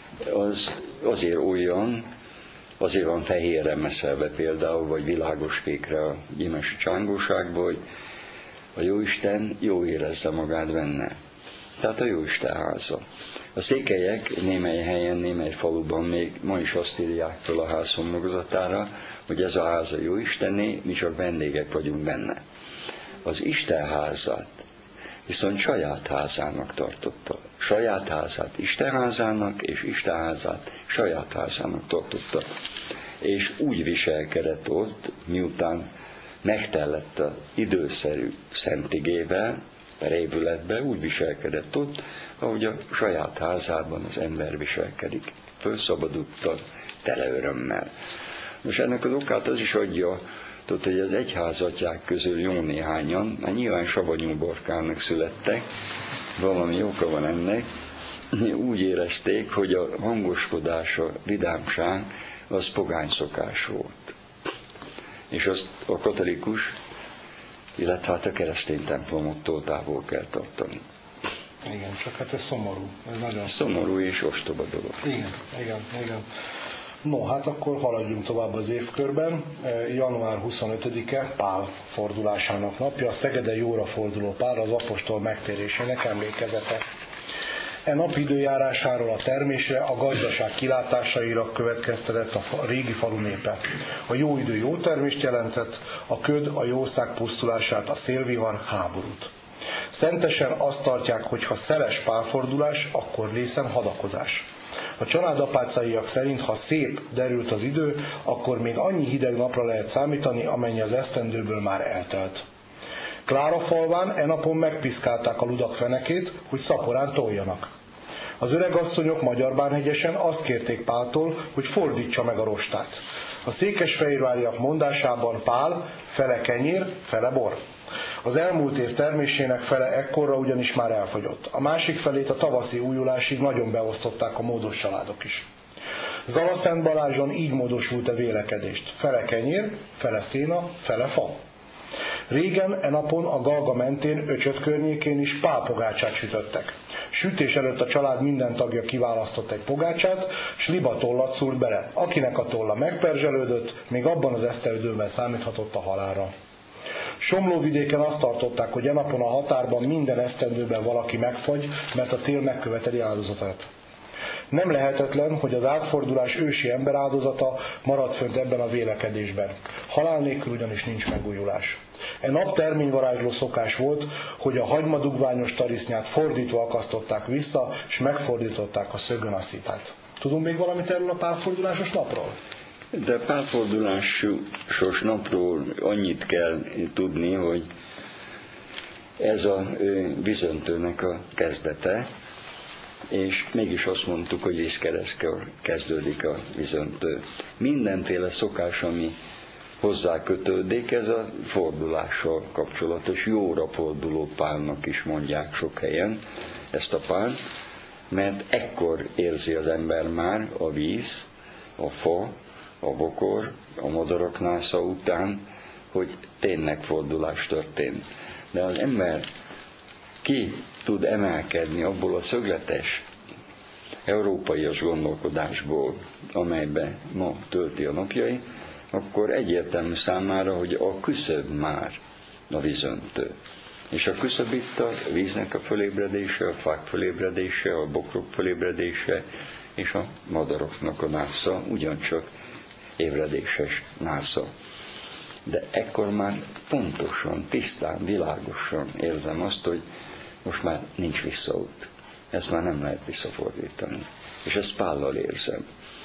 az azért olyan, azért van fehérre messzelve például, vagy világos kékre a gyimesi csángóságban, hogy a Jóisten jó érezze magát benne. Tehát a Jóisten háza. A székelyek némely helyen, némely faluban még ma is azt írják fel a ház homlokzatára, hogy ez a ház a Jóistené, mi csak vendégek vagyunk benne. Az Isten házát viszont saját házának tartotta. Saját házát Isten házának, és Isten házát saját házának tartotta. És úgy viselkedett ott, miután megtellett az időszerű szentigével, révületbe, úgy viselkedett ott, ahogy a saját házában az ember viselkedik. Fölszabadultan, tele örömmel. Most ennek az okát az is adja, tudod, hogy az egyházatják közül jó néhányan, hát nyilván savanyú borkának születtek, valami oka van ennek, úgy érezték, hogy a hangoskodás, a vidámság, az pogány szokás volt. És azt a katolikus, illetve hát a keresztény templomoktól távol kell tartani. Igen, csak hát ez szomorú. Ez nagyon szomorú és ostoba dolog. Igen, igen, igen. No, hát akkor haladjunk tovább az évkörben. január huszonötödike Pál fordulásának napja, a Szegeden jóra forduló Pál, az apostol megtérésének emlékezete. E nap időjárásáról a termésre, a gazdaság kilátásaira következtetett a régi falu népe. A jó idő jó termést jelentett, a köd a jószág pusztulását, a szélvihar háborút. Szentesen azt tartják, hogy ha szeles pálfordulás, akkor részen hadakozás. A családapácaiak szerint, ha szép, derült az idő, akkor még annyi hideg napra lehet számítani, amennyi az esztendőből már eltelt. Klárafalván e napon megpiszkálták a ludak fenekét, hogy szaporán toljanak. Az öregasszonyok Magyarbánhegyesen azt kérték Páltól, hogy fordítsa meg a rostát. A székesfehérváriak mondásában Pál fele kenyér, fele bor. Az elmúlt év termésének fele ekkorra ugyanis már elfogyott. A másik felét a tavaszi újulásig nagyon beosztották a módos családok is. Zalaszent Balázson így módosult a vélekedést. Fele kenyér, fele széna, fele fa. Régen e napon a Galga mentén, Öcsöt környékén is pálpogácsát sütöttek. Sütés előtt a család minden tagja kiválasztott egy pogácsát, s liba tollat szúrt bele. Akinek a tolla megperzselődött, még abban az esztendőben számíthatott a halálra. Somlóvidéken azt tartották, hogy e napon a határban minden esztendőben valaki megfagy, mert a tél megköveteli áldozatát. Nem lehetetlen, hogy az átfordulás ősi ember áldozata marad fönt ebben a vélekedésben. Halál nélkül ugyanis nincs megújulás. E nap terményvarázsló szokás volt, hogy a hagymadugványos tarisznyát fordítva akasztották vissza, és megfordították a szögönaszitát. Tudunk még valamit erről a pálfordulásos napról? De pálfordulásos napról annyit kell tudni, hogy ez a vízöntőnek a kezdete, és mégis azt mondtuk, hogy vízkeresztkor kezdődik a vízöntő. Mindenféle szokás, ami hozzá kötődik, ez a fordulással kapcsolatos, jóra forduló pálnak is mondják sok helyen ezt a pált, mert ekkor érzi az ember már a víz, a fa, a bokor, a madarak násza után, hogy tényleg fordulás történt. De az ember ki tud emelkedni abból a szögletes európaias gondolkodásból, amelybe ma tölti a napjai, akkor egyértelmű számára, hogy a küszöb már a vízöntő. És a küszöb itt a víznek a fölébredése, a fák fölébredése, a bokrok fölébredése, és a madaroknak a násza, ugyancsak ébredéses násza. De ekkor már pontosan, tisztán, világosan érzem azt, hogy most már nincs visszaút. Ezt már nem lehet visszafordítani. És ezt Pállal érzem.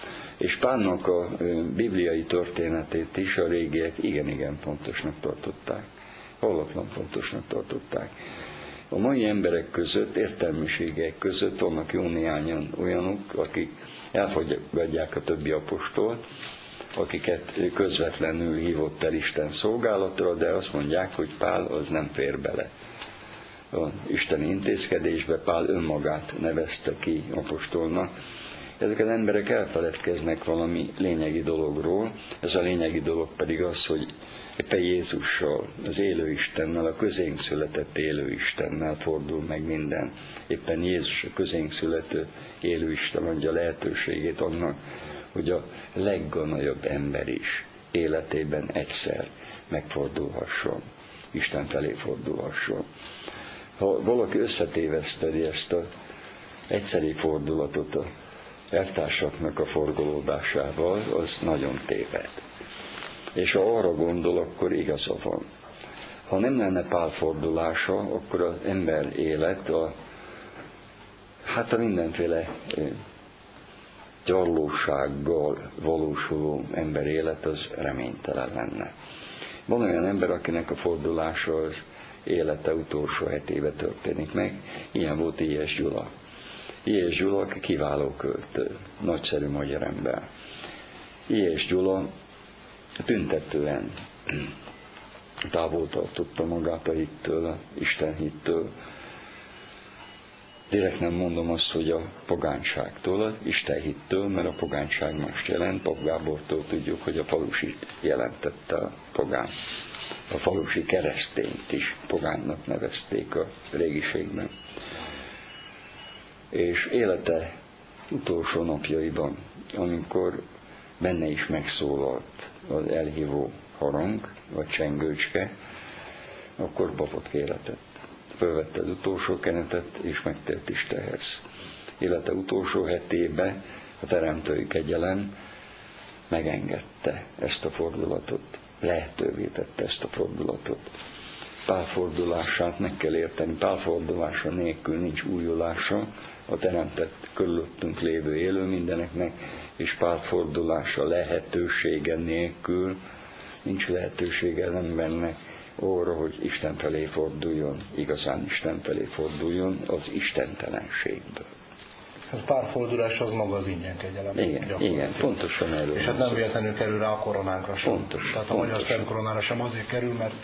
És Pálnak a bibliai történetét is a régiek igen-igen fontosnak tartották. Hallatlan fontosnak tartották. A mai emberek között, értelmiségek között vannak jó néhányan olyanok, akik elfogadják a többi apostolt, akiket közvetlenül hívott el Isten szolgálatra, de azt mondják, hogy Pál az nem fér bele az isteni intézkedésbe. Pál önmagát nevezte ki apostolnak. Ezek az emberek elfeledkeznek valami lényegi dologról. Ez a lényegi dolog pedig az, hogy éppen Jézussal, az élő Istennel, a közénk született élő Istennel fordul meg minden. Éppen Jézus, a közénk születő élő Isten adja lehetőségét annak, hogy a leggonolyabb ember is életében egyszer megfordulhasson, Isten felé fordulhasson. Ha valaki összetévesztedi ezt az egyszeri fordulatot a elvtársaknak a forgolódásával, az nagyon téved. És ha arra gondol, akkor igaza van. Ha nem lenne Pál fordulása, akkor az ember élet, a, hát a mindenféle gyarlósággal valósuló ember élet az reménytelen lenne. Van olyan ember, akinek a fordulása az élete utolsó hetében történik meg. Ilyen volt I S Gyula. I S Gyula kiváló költő, nagyszerű magyar ember. I S Gyula tüntetően távol tartotta magát a hittől, a Isten hittől. Direkt nem mondom azt, hogy a pogányságtól, az Isten hittől, mert a pogányság mást jelent. Pap Gábortól tudjuk, hogy a falusit jelentette a pogány. A falusi keresztényt is pogánynak nevezték a régiségben. És élete utolsó napjaiban, amikor benne is megszólalt az elhívó harang, vagy csengőcske, akkor papot kéretett. Fölvette az utolsó kenetet, és megtért Istenhez. Élete utolsó hetében a teremtői kegyelem megengedte ezt a fordulatot, lehetővé tette ezt a fordulatot. Pál fordulását meg kell érteni, Pál fordulása nélkül nincs újulása a teremtett körülöttünk lévő élő mindeneknek, és Pál fordulása lehetősége nélkül nincs lehetősége az embernek arra, hogy Isten felé forduljon, igazán Isten felé forduljon az istentelenségből. Ez Pál fordulás az maga az ingyen kegyelem. Igen, igen, pontosan erről. És hát nem véletlenül kerül rá a koronánkra sem. Pontos, Tehát a pontos. magyar szemkoronára sem azért kerül, mert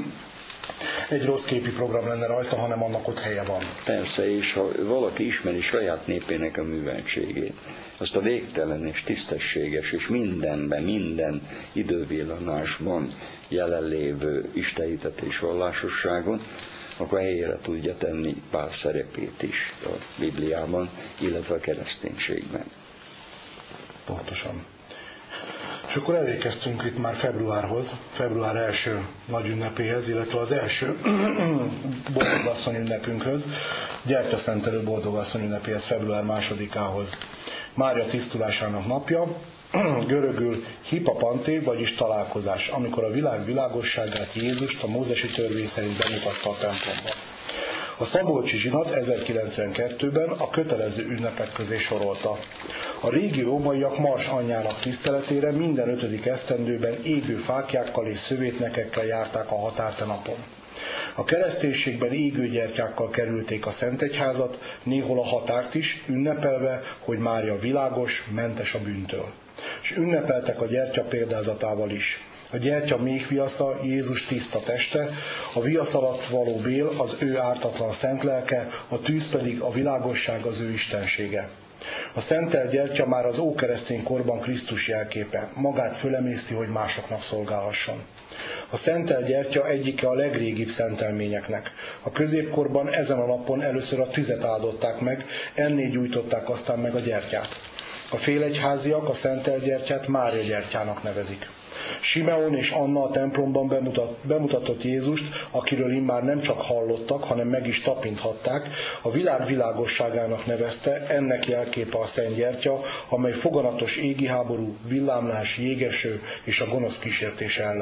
egy rossz képi program lenne rajta, hanem annak ott helye van. Persze, és ha valaki ismeri saját népének a műveltségét, azt a végtelen és tisztességes és mindenben, minden idővillanásban jelenlévő istenhitet és vallásosságot, akkor helyére tudja tenni Pál szerepét is a Bibliában, illetve a kereszténységben. Pontosan. És akkor elérkeztünk itt már februárhoz, február első nagy ünnepéhez, illetve az első boldogasszony ünnepünkhöz, gyertyaszentelő boldogasszony ünnepéhez, február másodikához. Mária tisztulásának napja, görögül hipapanté, vagyis találkozás, amikor a világ világosságát Jézust a mózesi törvény szerint bemutatta a templomban. A szabolcsi zsinat ezerkilencszázkilencvenkettőben a kötelező ünnepek közé sorolta. A régi rómaiak Mars anyjának tiszteletére minden ötödik esztendőben égő fáklyákkal és szövétnekekkel járták a határte napon. A kereszténységben égő gyertyákkal kerülték a Szentegyházat, néhol a határt is, ünnepelve, hogy Mária világos, mentes a bűntől. És ünnepeltek a gyertya példázatával is. A gyertya méhviasza Jézus tiszta teste, a viasz alatt való bél az ő ártatlan szent lelke, a tűz pedig a világosság az ő istensége. A szentelt gyertya már az ókeresztény korban Krisztus jelképe, magát fölemészti, hogy másoknak szolgálhasson. A szentelt gyertya egyike a legrégibb szentelményeknek. A középkorban ezen a napon először a tüzet áldották meg, ennél gyújtották aztán meg a gyertyát. A félegyháziak a szentelt gyertyát Mária gyertyának nevezik. Simeon és Anna a templomban bemutat, bemutatott Jézust, akiről immár nem csak hallottak, hanem meg is tapinthatták, a világ világosságának nevezte, ennek jelképe a szent gyertya, amely foganatos égi háború, villámlás, jégeső és a gonosz kísértés ellen.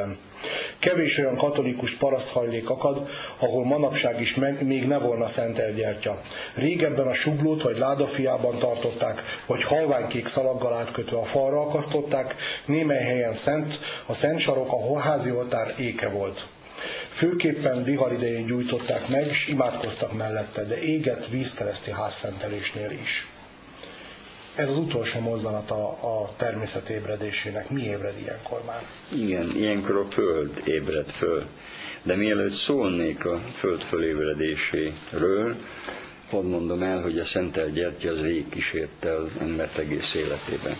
Kevés olyan katolikus paraszthajlék akad, ahol manapság is meg, még ne volna szentelt gyertya. Régebben a suglót vagy ládafiában tartották, vagy halványkék szalaggal átkötve a falra akasztották, némely helyen szent, a szent sarok a házi oltár éke volt. Főképpen vihar idején gyújtották meg, és imádkoztak mellette, de égett vízkereszti házszentelésnél is. Ez az utolsó mozzanat a, a természet ébredésének. Mi ébred ilyenkor már? Igen, ilyenkor a föld ébred föl. De mielőtt szólnék a föld fölébredéséről, hadd mondom el, hogy a szentelt gyertya az ég kísérte az embert egész életében.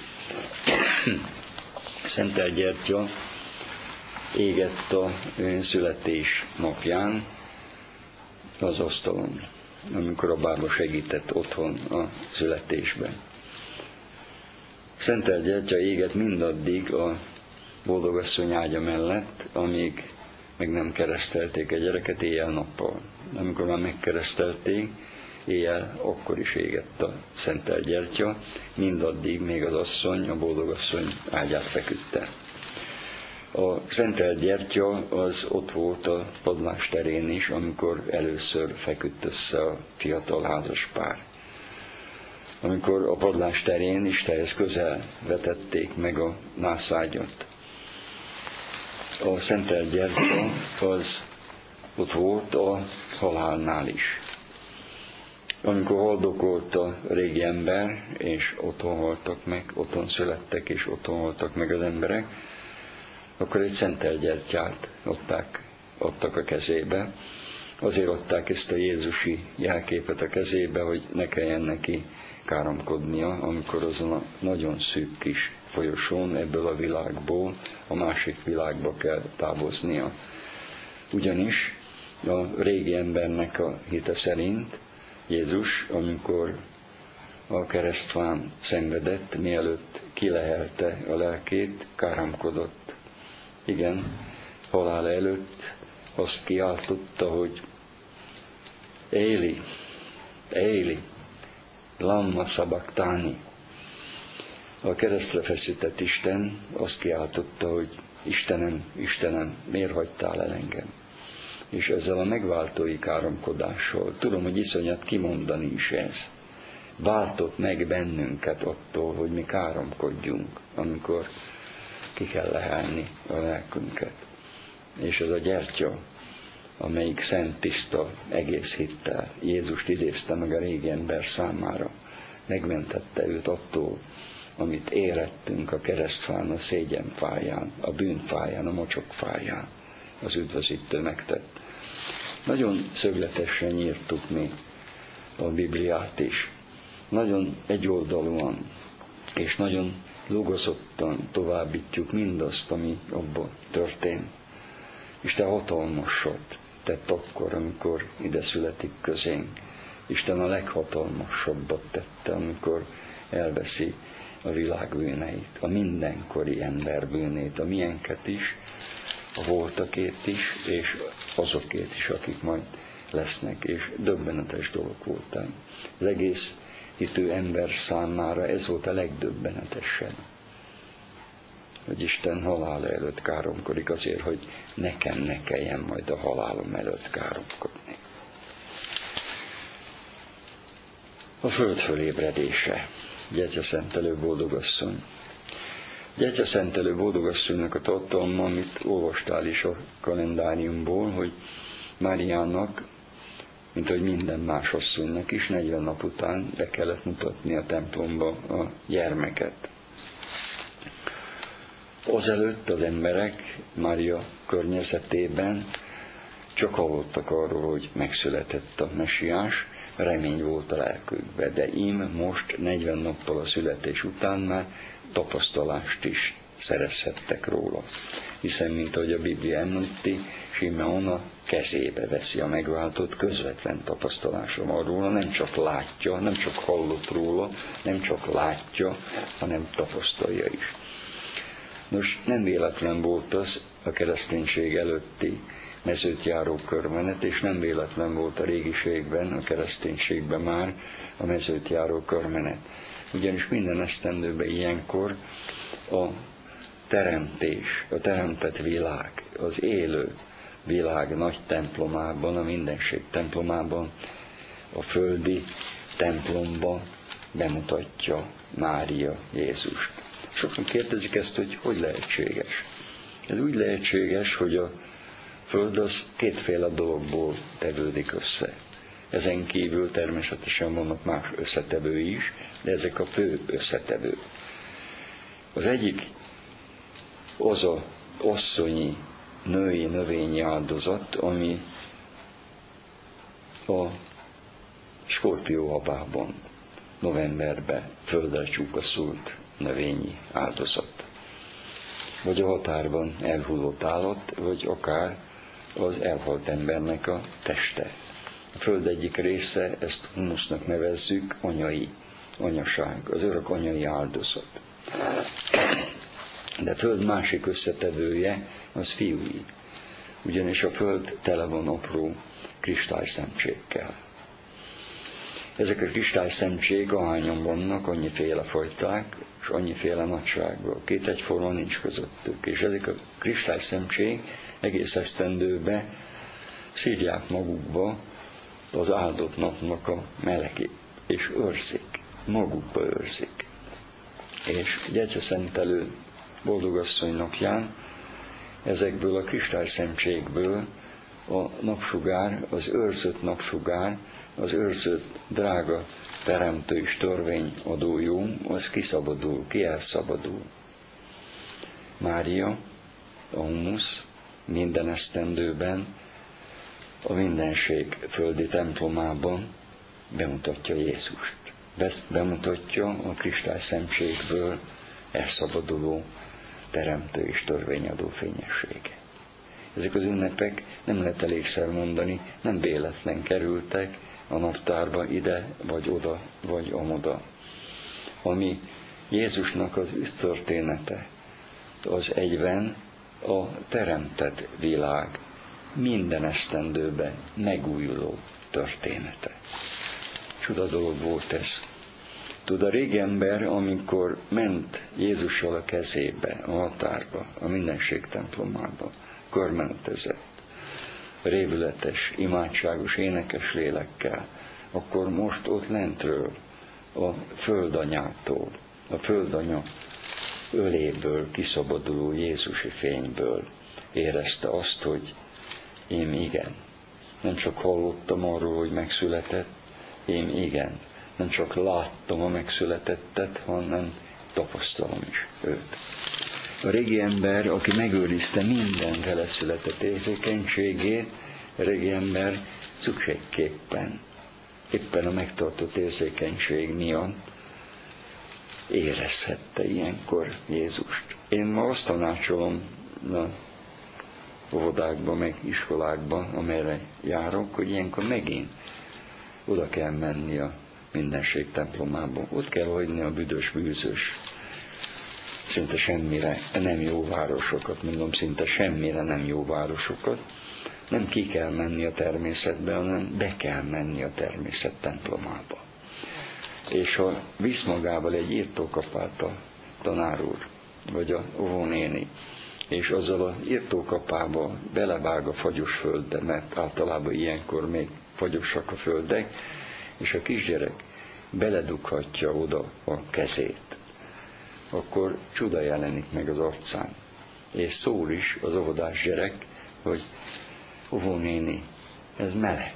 Szentelt gyertya égett a születés napján az asztalon, amikor a bába segített otthon a születésben. Szentelt gyertya égett mindaddig a boldogasszony ágya mellett, amíg meg nem keresztelték a gyereket éjjel-nappal. Amikor már megkeresztelték, éjjel akkor is égett a szentelt gyertya, mindaddig még az asszony, a boldogasszony ágyát feküdte. A szentelt gyertya az ott volt a padlás terén is, amikor először feküdt össze a fiatal házas pár. Amikor a padlás terén Istenhez közel vetették meg a nászágyat. A szentelt gyertya az ott volt a halálnál is. Amikor haldokolt a régi ember, és otthon haltak meg, otthon születtek, és otthon haltak meg az emberek, akkor egy szentelt gyertyát adták, adtak a kezébe. Azért adták ezt a jézusi jelképet a kezébe, hogy ne kelljen neki káromkodnia, amikor azon a nagyon szűk kis folyosón ebből a világból a másik világba kell távoznia. Ugyanis a régi embernek a hite szerint Jézus, amikor a keresztfán szenvedett, mielőtt kilehelte a lelkét, káromkodott. Igen, halál előtt azt kiáltotta, hogy Éli, Éli, lamma sabachthani. A keresztre feszített Isten azt kiáltotta, hogy Istenem, Istenem, miért hagytál el engem? És ezzel a megváltói káromkodással, tudom, hogy iszonyat kimondani is ez, váltott meg bennünket attól, hogy mi káromkodjunk, amikor ki kell lehelni a lelkünket. És ez a gyertya, amelyik szent, tiszta, egész hittel Jézust idézte meg a régi ember számára, megmentette őt attól, amit érettünk a keresztfán, a szégyenfáján, a bűnfáján, a mocsokfáján, az üdvözítő megtett. Nagyon szögletesen nyírtuk mi a Bibliát is. Nagyon egyoldalúan és nagyon logozottan továbbítjuk mindazt, ami abban történt. Isten hatalmasat tett akkor, amikor ide születik közénk. Isten a leghatalmasabbat tette, amikor elveszi a világ bűneit, a mindenkori ember bűnét, a miénket is, a voltakét is, és azokét is, akik majd lesznek, és döbbenetes dolog volt. Az egész hitő ember számára ez volt a legdöbbenetesebb, hogy Isten halála előtt káromkodik azért, hogy nekem ne kelljen majd a halálom előtt káromkodni. A föld fölébredése. Gyertyaszentelő boldogasszony. Gyertyaszentelő boldogasszonynak a tartalma, amit olvastál is a kalendáriumból, hogy Máriának, mint ahogy minden más asszonynak is, negyven nap után be kellett mutatni a templomba a gyermeket. Azelőtt az emberek Mária környezetében csak hallottak arról, hogy megszületett a mesiás, remény volt a lelkükben, de ím most negyven nappal a születés után már tapasztalást is szerezhettek róla. Hiszen, mint ahogy a Biblia említi, Simeon a kezébe veszi a megváltott, közvetlen tapasztalása van róla, nem csak látja, nem csak hallott róla, nem csak látja, hanem tapasztalja is. Nos, nem véletlen volt az a kereszténység előtti mezőt járó körmenet, és nem véletlen volt a régiségben, a kereszténységben már a mezőt járó körmenet. Ugyanis minden esztendőben ilyenkor a teremtés, a teremtett világ, az élő világ nagy templomában, a mindenség templomában, a földi templomban bemutatja Mária Jézust. Sokan kérdezik ezt, hogy hogy lehetséges. Ez úgy lehetséges, hogy a föld az kétféle dologból tevődik össze. Ezen kívül természetesen vannak más összetevői is, de ezek a fő összetevők. Az egyik az a asszonyi, női, növényi áldozat, ami a Skorpióhavában, novemberben földre csúkaszult növényi áldozat. Vagy a határban elhullott állat, vagy akár az elhalt embernek a teste. A föld egyik része, ezt humusznak nevezzük, anyai, anyaság, az örök anyai áldozat. De a föld másik összetevője az fiúi, ugyanis a föld tele van apró kristályszemcsékkel. Ezek a kristályszemcsék ahányan vannak, annyiféle fajták, és annyiféle nagyságban. Két egyforma nincs közöttük. És ezek a kristályszemcsék egész esztendőben szívják magukba az áldott napnak a melegét, és őrzik, magukba őrzik. És Gyecseszentelő boldogasszony napján ezekből a kristályszemcsékből a napsugár, az őrzött napsugár, az őrzött drága teremtő és törvényadó jó, az kiszabadul, ki elszabadul. Mária, a humusz minden esztendőben a mindenség földi templomában bemutatja Jézust. Bemutatja a kristályszemcsékből elszabaduló teremtő és törvényadó fényessége. Ezek az ünnepek, nem lehet elégszer mondani, nem véletlen kerültek a naptárba ide, vagy oda, vagy amoda. Ami Jézusnak az története, az egyben a teremtett világ minden esztendőben megújuló története. Csuda dolog volt ez. Tud, a régi ember, amikor ment Jézussal a kezébe, a határba, a mindenség templomába, körmenetezett, révületes, imádságos, énekes lélekkel, akkor most ott lentről, a földanyától, a földanya öléből kiszabaduló Jézusi fényből érezte azt, hogy én igen. Nem csak hallottam arról, hogy megszületett, én igen. Nem csak láttam a megszületettet, hanem tapasztalom is őt. A régi ember, aki megőrizte minden vele született érzékenységét, a régi ember szükségképpen, éppen a megtartott érzékenység miatt érezhette ilyenkor Jézust. Én ma azt tanácsolom a óvodákban, meg iskolákban, amelyre járok, hogy ilyenkor megint oda kell menni a mindenség templomába. Ott kell hagyni a büdös, bűzös, szinte semmire nem jó városokat, mondom, szinte semmire nem jó városokat. Nem ki kell menni a természetbe, hanem be kell menni a természet templomába. És ha visz magával egy írtókapát a tanár úr, vagy a óvónéni, és azzal a írtókapával belevág a fagyos földbe, mert általában ilyenkor még fagyosak a földek, és a kisgyerek beledughatja oda a kezét, akkor csuda jelenik meg az arcán. És szól is az óvodás gyerek, hogy óvónéni, ez meleg.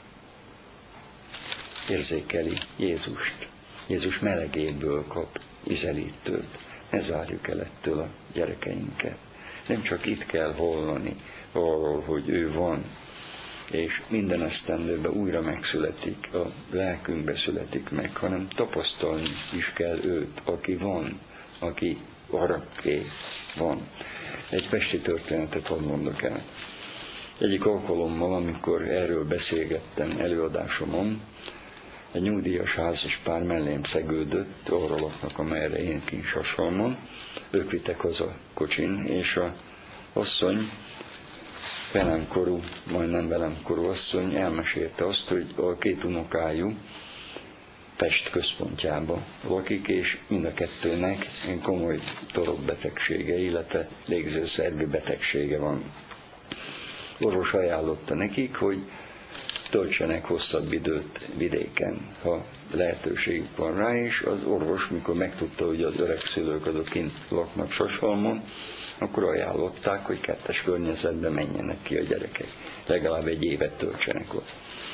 Érzékeli Jézust. Jézus melegéből kap ízelítőt. Ne zárjuk el ettől a gyerekeinket. Nem csak itt kell hallani arról, hogy ő van, és minden esztendőben újra megszületik, a lelkünkbe születik meg, hanem tapasztalni is kell őt, aki van, aki örökké van. Egy pesti történetet hadd mondok el. Egyik alkalommal, amikor erről beszélgettem előadásomon, egy nyugdíjas házaspár mellém szegődött, arra laknak, amelyre én kis hasonlom. Ők vittek haza kocsin, és a asszony, velemkorú, majdnem velemkorú asszony elmesélte azt, hogy a két unokájú Pest központjában lakik, és mind a kettőnek komoly torokbetegsége, illetve légzőszervi betegsége van. Orvos ajánlotta nekik, hogy töltsenek hosszabb időt vidéken, ha lehetőségük van rá, és az orvos, mikor megtudta, hogy az öreg szülők azok kint laknak Sashalmon, akkor ajánlották, hogy kettes környezetbe menjenek ki a gyerekek. Legalább egy évet töltsenek ott.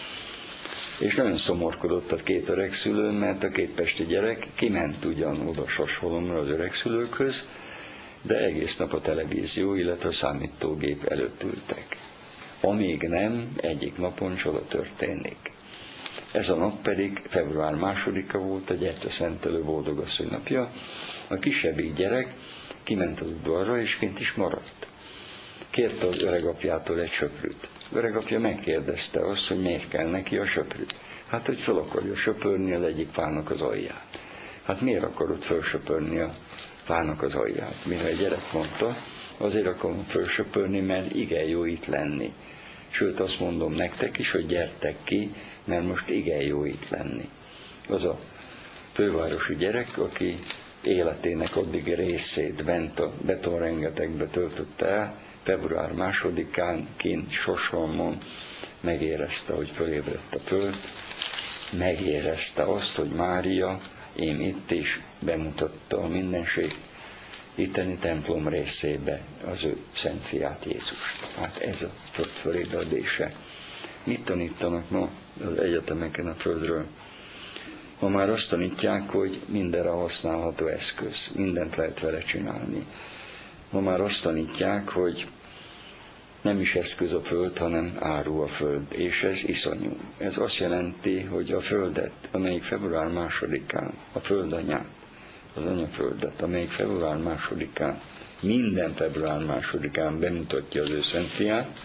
És nagyon szomorkodott a két öregszülő, mert a két pesti gyerek kiment ugyan oda Sashalomra az öregszülőkhöz, de egész nap a televízió, illetve a számítógép előtt ültek. Amíg nem, egyik napon csoda történik. Ez a nap pedig február másodika volt, a gyertyaszentelő boldogasszony napja. A kisebbik gyerek kiment az udvarra, és kint is maradt. Kérte az öregapjától egy söprűt. Öregapja megkérdezte azt, hogy miért kell neki a söprű. Hát, hogy fel akarja söpörni az egyik fának az alját. Hát miért akarod felsöpörni a fának az alját? Mire a gyerek mondta, azért akarom felsöpörni, mert igen jó itt lenni. Sőt, azt mondom nektek is, hogy gyertek ki, mert most igen jó itt lenni. Az a fővárosi gyerek, aki életének addigi részét bent a betonrengetegbe töltötte el, február másodikán kint Sashalmon megérezte, hogy fölébredt a föld, megérezte azt, hogy Mária, én itt is bemutatta a mindenség itteni templom részébe az ő szent fiát, Jézust. Hát ez a föld fölébredése. Mit tanítanak ma az egyetemeken a földről? Ma már azt tanítják, hogy mindenre használható eszköz, mindent lehet vele csinálni. Ma már azt tanítják, hogy nem is eszköz a föld, hanem áru a föld, és ez iszonyú. Ez azt jelenti, hogy a földet, amelyik február másodikán, a földanyát, az anyaföldet, amelyik február másodikán, minden február másodikán bemutatja az ő szent fiát,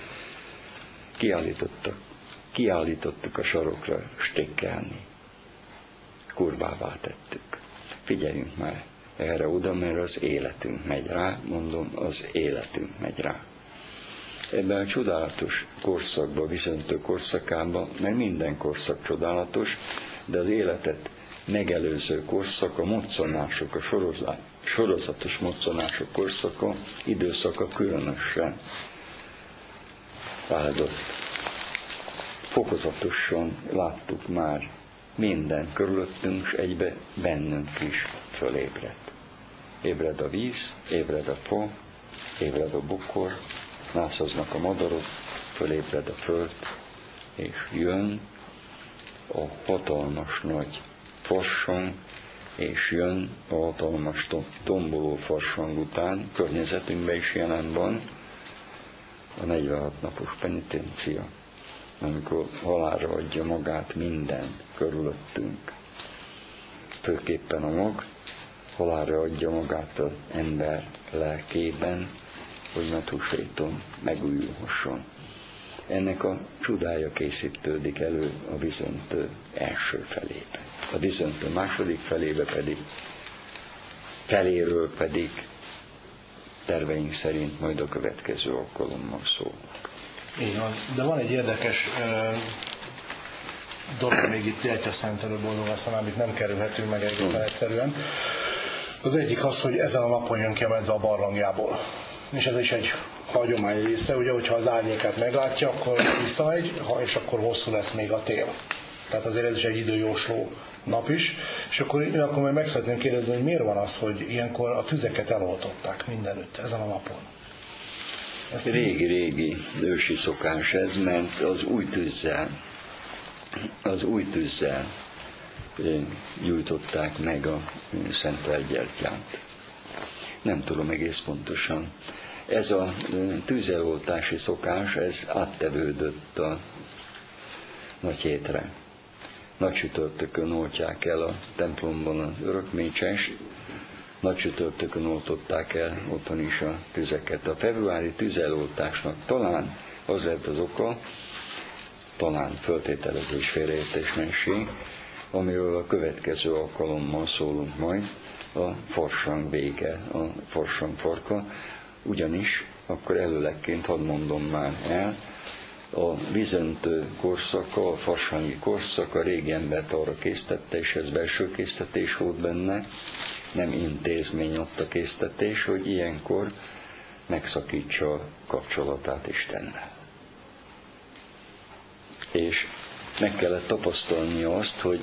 kiállítottak, kiállítottuk a sarokra stékkelni. Kurvává tettük. Figyeljünk már erre oda, mert az életünk megy rá, mondom, az életünk megy rá. Ebben a csodálatos korszakban, viszöntő korszakában, mert minden korszak csodálatos, de az életet megelőző korszak, a moccanások, a sorozatos moccanások korszaka, időszaka különösen áldott. Fokozatosan láttuk már minden körülöttünk, és egybe bennünk is fölébred. Ébred a víz, ébred a fa, ébred a bokor, nászoznak a madarok, fölébred a föld, és jön a hatalmas nagy farsang, és jön a hatalmas tomboló farsang után, környezetünkben is jelen van, a negyvenhat napos penitencia, amikor halálra adja magát minden körülöttünk. Főképpen a mag, halálra adja magát az ember lelkében, hogy Methuséton megújulhasson. Ennek a csodája készítődik elő a viszöntő első felébe. A viszöntő második felébe pedig, feléről pedig terveink szerint majd a következő alkalommal szólunk. Így van, de van egy érdekes uh, dolog még itt gyertyaszentelő boldogasszony, amit nem kerülhetünk meg egészen egyszerűen. Az egyik az, hogy ezen a napon jön ki a medve a barlangjából. És ez is egy hagyomány része, ugye, hogyha az árnyékát meglátja, akkor visszamegy, és akkor hosszú lesz még a tél. Tehát azért ez is egy időjósló nap is. És akkor, akkor majd meg szeretném kérdezni, hogy miért van az, hogy ilyenkor a tüzeket eloltották mindenütt ezen a napon. Régi-régi ősi szokás ez, mert az új tűzzel, az új tűzzel gyújtották meg a szentelt gyertyát. Nem tudom egész pontosan. Ez a tűzeloltási szokás, ez áttevődött a nagy hétre. Nagy csütörtökön oltják el a templomban az örökmécsest, nagy csütörtökön oltották el otthon is a tüzeket. A februári tüzeloltásnak talán az lett az oka, talán föltételezés, félreértésmenség, amiről a következő alkalommal szólunk majd, a farsang vége, a farsang farka, ugyanis akkor előlegként hadd mondom már el, A vízöntő korszaka, a farsangi korszak a régi embert arra késztette, és ez belső késztetés volt benne, nem intézmény ott a késztetés, hogy ilyenkor megszakítsa a kapcsolatát Istennel. És meg kellett tapasztalni azt, hogy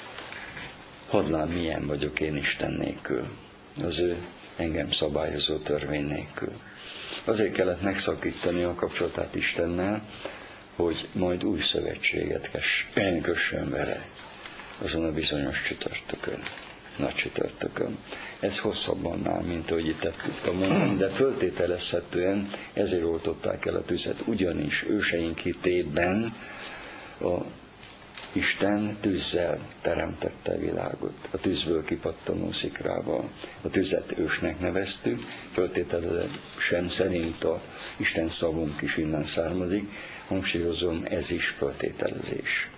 hadd lám, milyen vagyok én Isten nélkül, az ő engem szabályozó törvény nélkül. Azért kellett megszakítani a kapcsolatát Istennel, hogy majd új szövetséget kössön vele azon a bizonyos csütörtökön, nagy csütörtökön. Ez hosszabban áll, mint ahogy itt tudtam mondani, de föltételezhetően ezért oltották el a tüzet, ugyanis őseink hitében a Isten tűzzel teremtette a világot, a tűzből kipattanó szikrával. A tüzet ősnek neveztük, föltételezésem szerint a Isten szavunk is innen származik, hangsúlyozom, ez is föltételezés.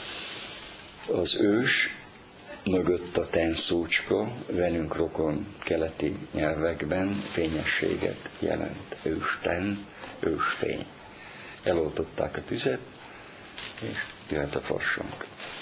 Az ős mögött a ten szócska, velünk rokon keleti nyelvekben fényességet jelent. Ősten, ősfény. Eloltották a tüzet, és jöhet a farsang.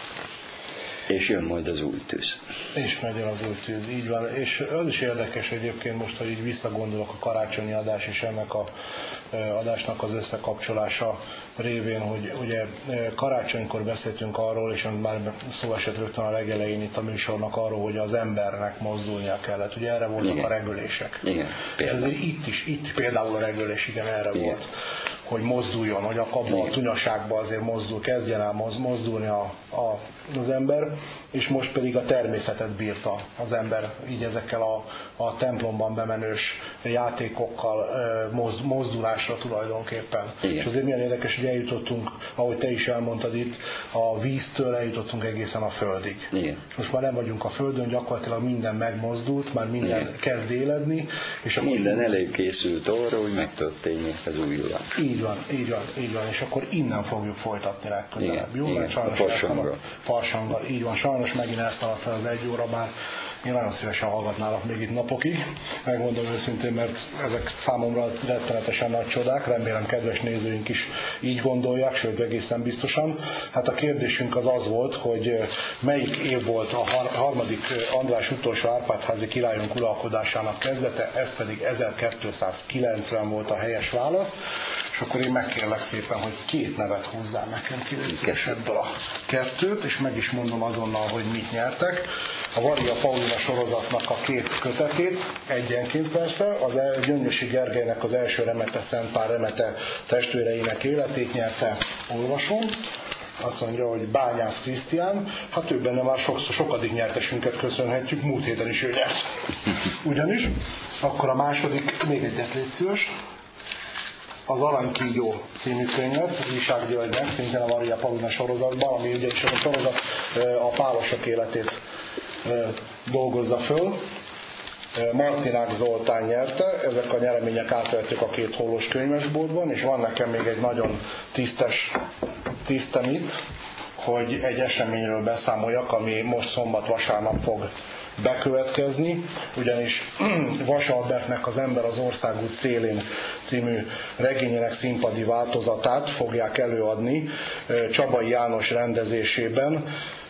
És jön majd az új tűz. És megy el az új tűz, így van. És az is érdekes egyébként most, hogy így visszagondolok a karácsonyi adás és ennek a adásnak az összekapcsolása révén, hogy ugye karácsonykor beszéltünk arról, és már szó esett rögtön a legelején itt a műsornak arról, hogy az embernek mozdulnia kellett. Ugye erre voltak igen. a regölések. Igen, és azért itt is, itt például a regölés igen erre igen. volt, hogy mozduljon, hogy abban a tunyaságban azért mozdul, kezdjen el mozdulni a, a, az ember, és most pedig a természetet bírta az ember, így ezekkel a, a templomban bemenős játékokkal mozdulásra tulajdonképpen. Igen. És azért milyen érdekes, hogy eljutottunk, ahogy te is elmondtad itt, a víztől eljutottunk egészen a földig. Igen. És most már nem vagyunk a földön, gyakorlatilag minden megmozdult, már minden igen. kezd éledni. És akkor minden előkészült arra, hogy megtörténjék az újulás. Így van, így van, így van, és akkor innen fogjuk folytatni legközelebb. Jó, igen, sajnos farsanggal. Farsanggal, így van, sajnos megint elszaladt fel az egy óra, bár én nagyon szívesen hallgatnálak még itt napokig, megmondom őszintén, mert ezek számomra rettenetesen nagy csodák, remélem kedves nézőink is így gondolják, sőt egészen biztosan. Hát a kérdésünk az az volt, hogy melyik év volt a harmadik András utolsó Árpád-házi királyunk uralkodásának kezdete, ez pedig ezerkétszázkilencven volt a helyes válasz, és akkor én megkérlek szépen, hogy két nevet húzzál nekem ki, ebből a kettőt, és meg is mondom azonnal, hogy mit nyertek. A Varia Paulina sorozatnak a két kötetét, egyenként persze, az Gyöngyösi Gergelynek az első remete, Szent Pál remete testvéreinek életét nyerte, olvasom. Azt mondja, hogy Bányász Krisztián, hát ő benne már sokszor, sokadik nyertesünket köszönhetjük, múlt héten is ő nyert. Ugyanis, akkor a második, még egyet légy szíves, az Aranykígyó című könyvet, Zsák Györgynek, szintén a Varia Paulina sorozatban, ami ugye is a sorozat a pávosok életét dolgozza föl. Martinák Zoltán nyerte, ezek a nyeremények átvettük a Két Hollós könyvesboltban, és van nekem még egy nagyon tisztes tisztem itt, hogy egy eseményről beszámoljak, ami most szombat-vasárnap fog bekövetkezni, ugyanis Vasalbertnek az Ember az országút szélén című regényének színpadi változatát fogják előadni Csabai János rendezésében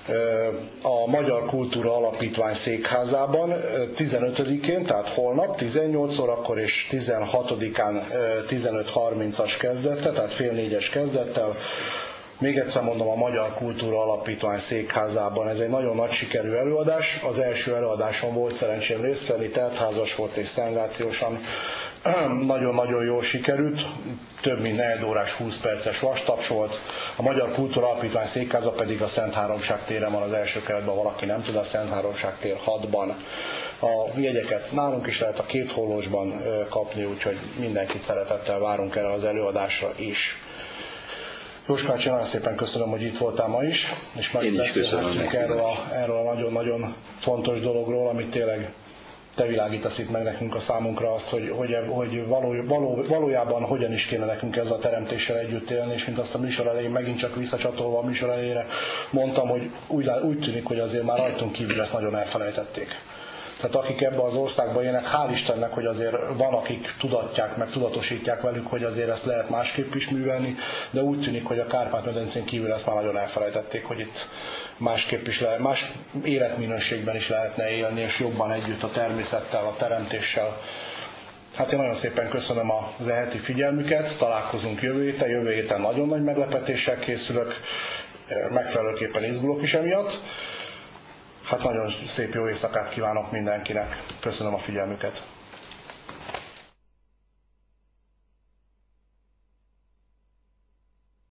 a Magyar Kultúra Alapítvány székházában tizenötödikén, tehát holnap tizennyolc órakor és tizenhatodikán tizenöt harmincas kezdettel, tehát fél négyes kezdettel. Még egyszer mondom, a Magyar Kultúra Alapítvány székházában. Ez egy nagyon nagy sikerű előadás. Az első előadáson volt szerencsém részt venni, teltházas volt és szenzációsan nagyon-nagyon jól sikerült. Több mint negyed órás, húsz perces vastaps volt. A Magyar Kultúra Alapítvány székháza pedig a Szent Háromság téren van az első keretben, valaki nem tud, a Szent Háromság tér hatban. A jegyeket nálunk is lehet a Két Hollósban kapni, úgyhogy mindenkit szeretettel várunk erre az előadásra is. Jóskácsi, nagyon szépen köszönöm, hogy itt voltál ma is, és meg beszélhetünk erről a, erről a nagyon-nagyon fontos dologról, amit tényleg te világítasz itt meg nekünk a számunkra azt, hogy, hogy, hogy való, való, valójában hogyan is kéne nekünk ezzel a teremtéssel együtt élni, és mint azt a műsor elején, megint csak visszacsatolva a műsor elejére mondtam, hogy úgy, úgy tűnik, hogy azért már rajtunk kívül ezt nagyon elfelejtették. Tehát akik ebbe az országba élnek, hál' Istennek, hogy azért van, akik tudatják, meg tudatosítják velük, hogy azért ezt lehet másképp is művelni, de úgy tűnik, hogy a Kárpát-medencén kívül ezt már nagyon elfelejtették, hogy itt másképp is lehet, más életminőségben is lehetne élni, és jobban együtt a természettel, a teremtéssel. Hát én nagyon szépen köszönöm az e heti figyelmüket, találkozunk jövő héten, jövő héten nagyon nagy meglepetéssel készülök, megfelelőképpen izgulok is emiatt. Hát nagyon szép jó éjszakát kívánok mindenkinek, köszönöm a figyelmüket.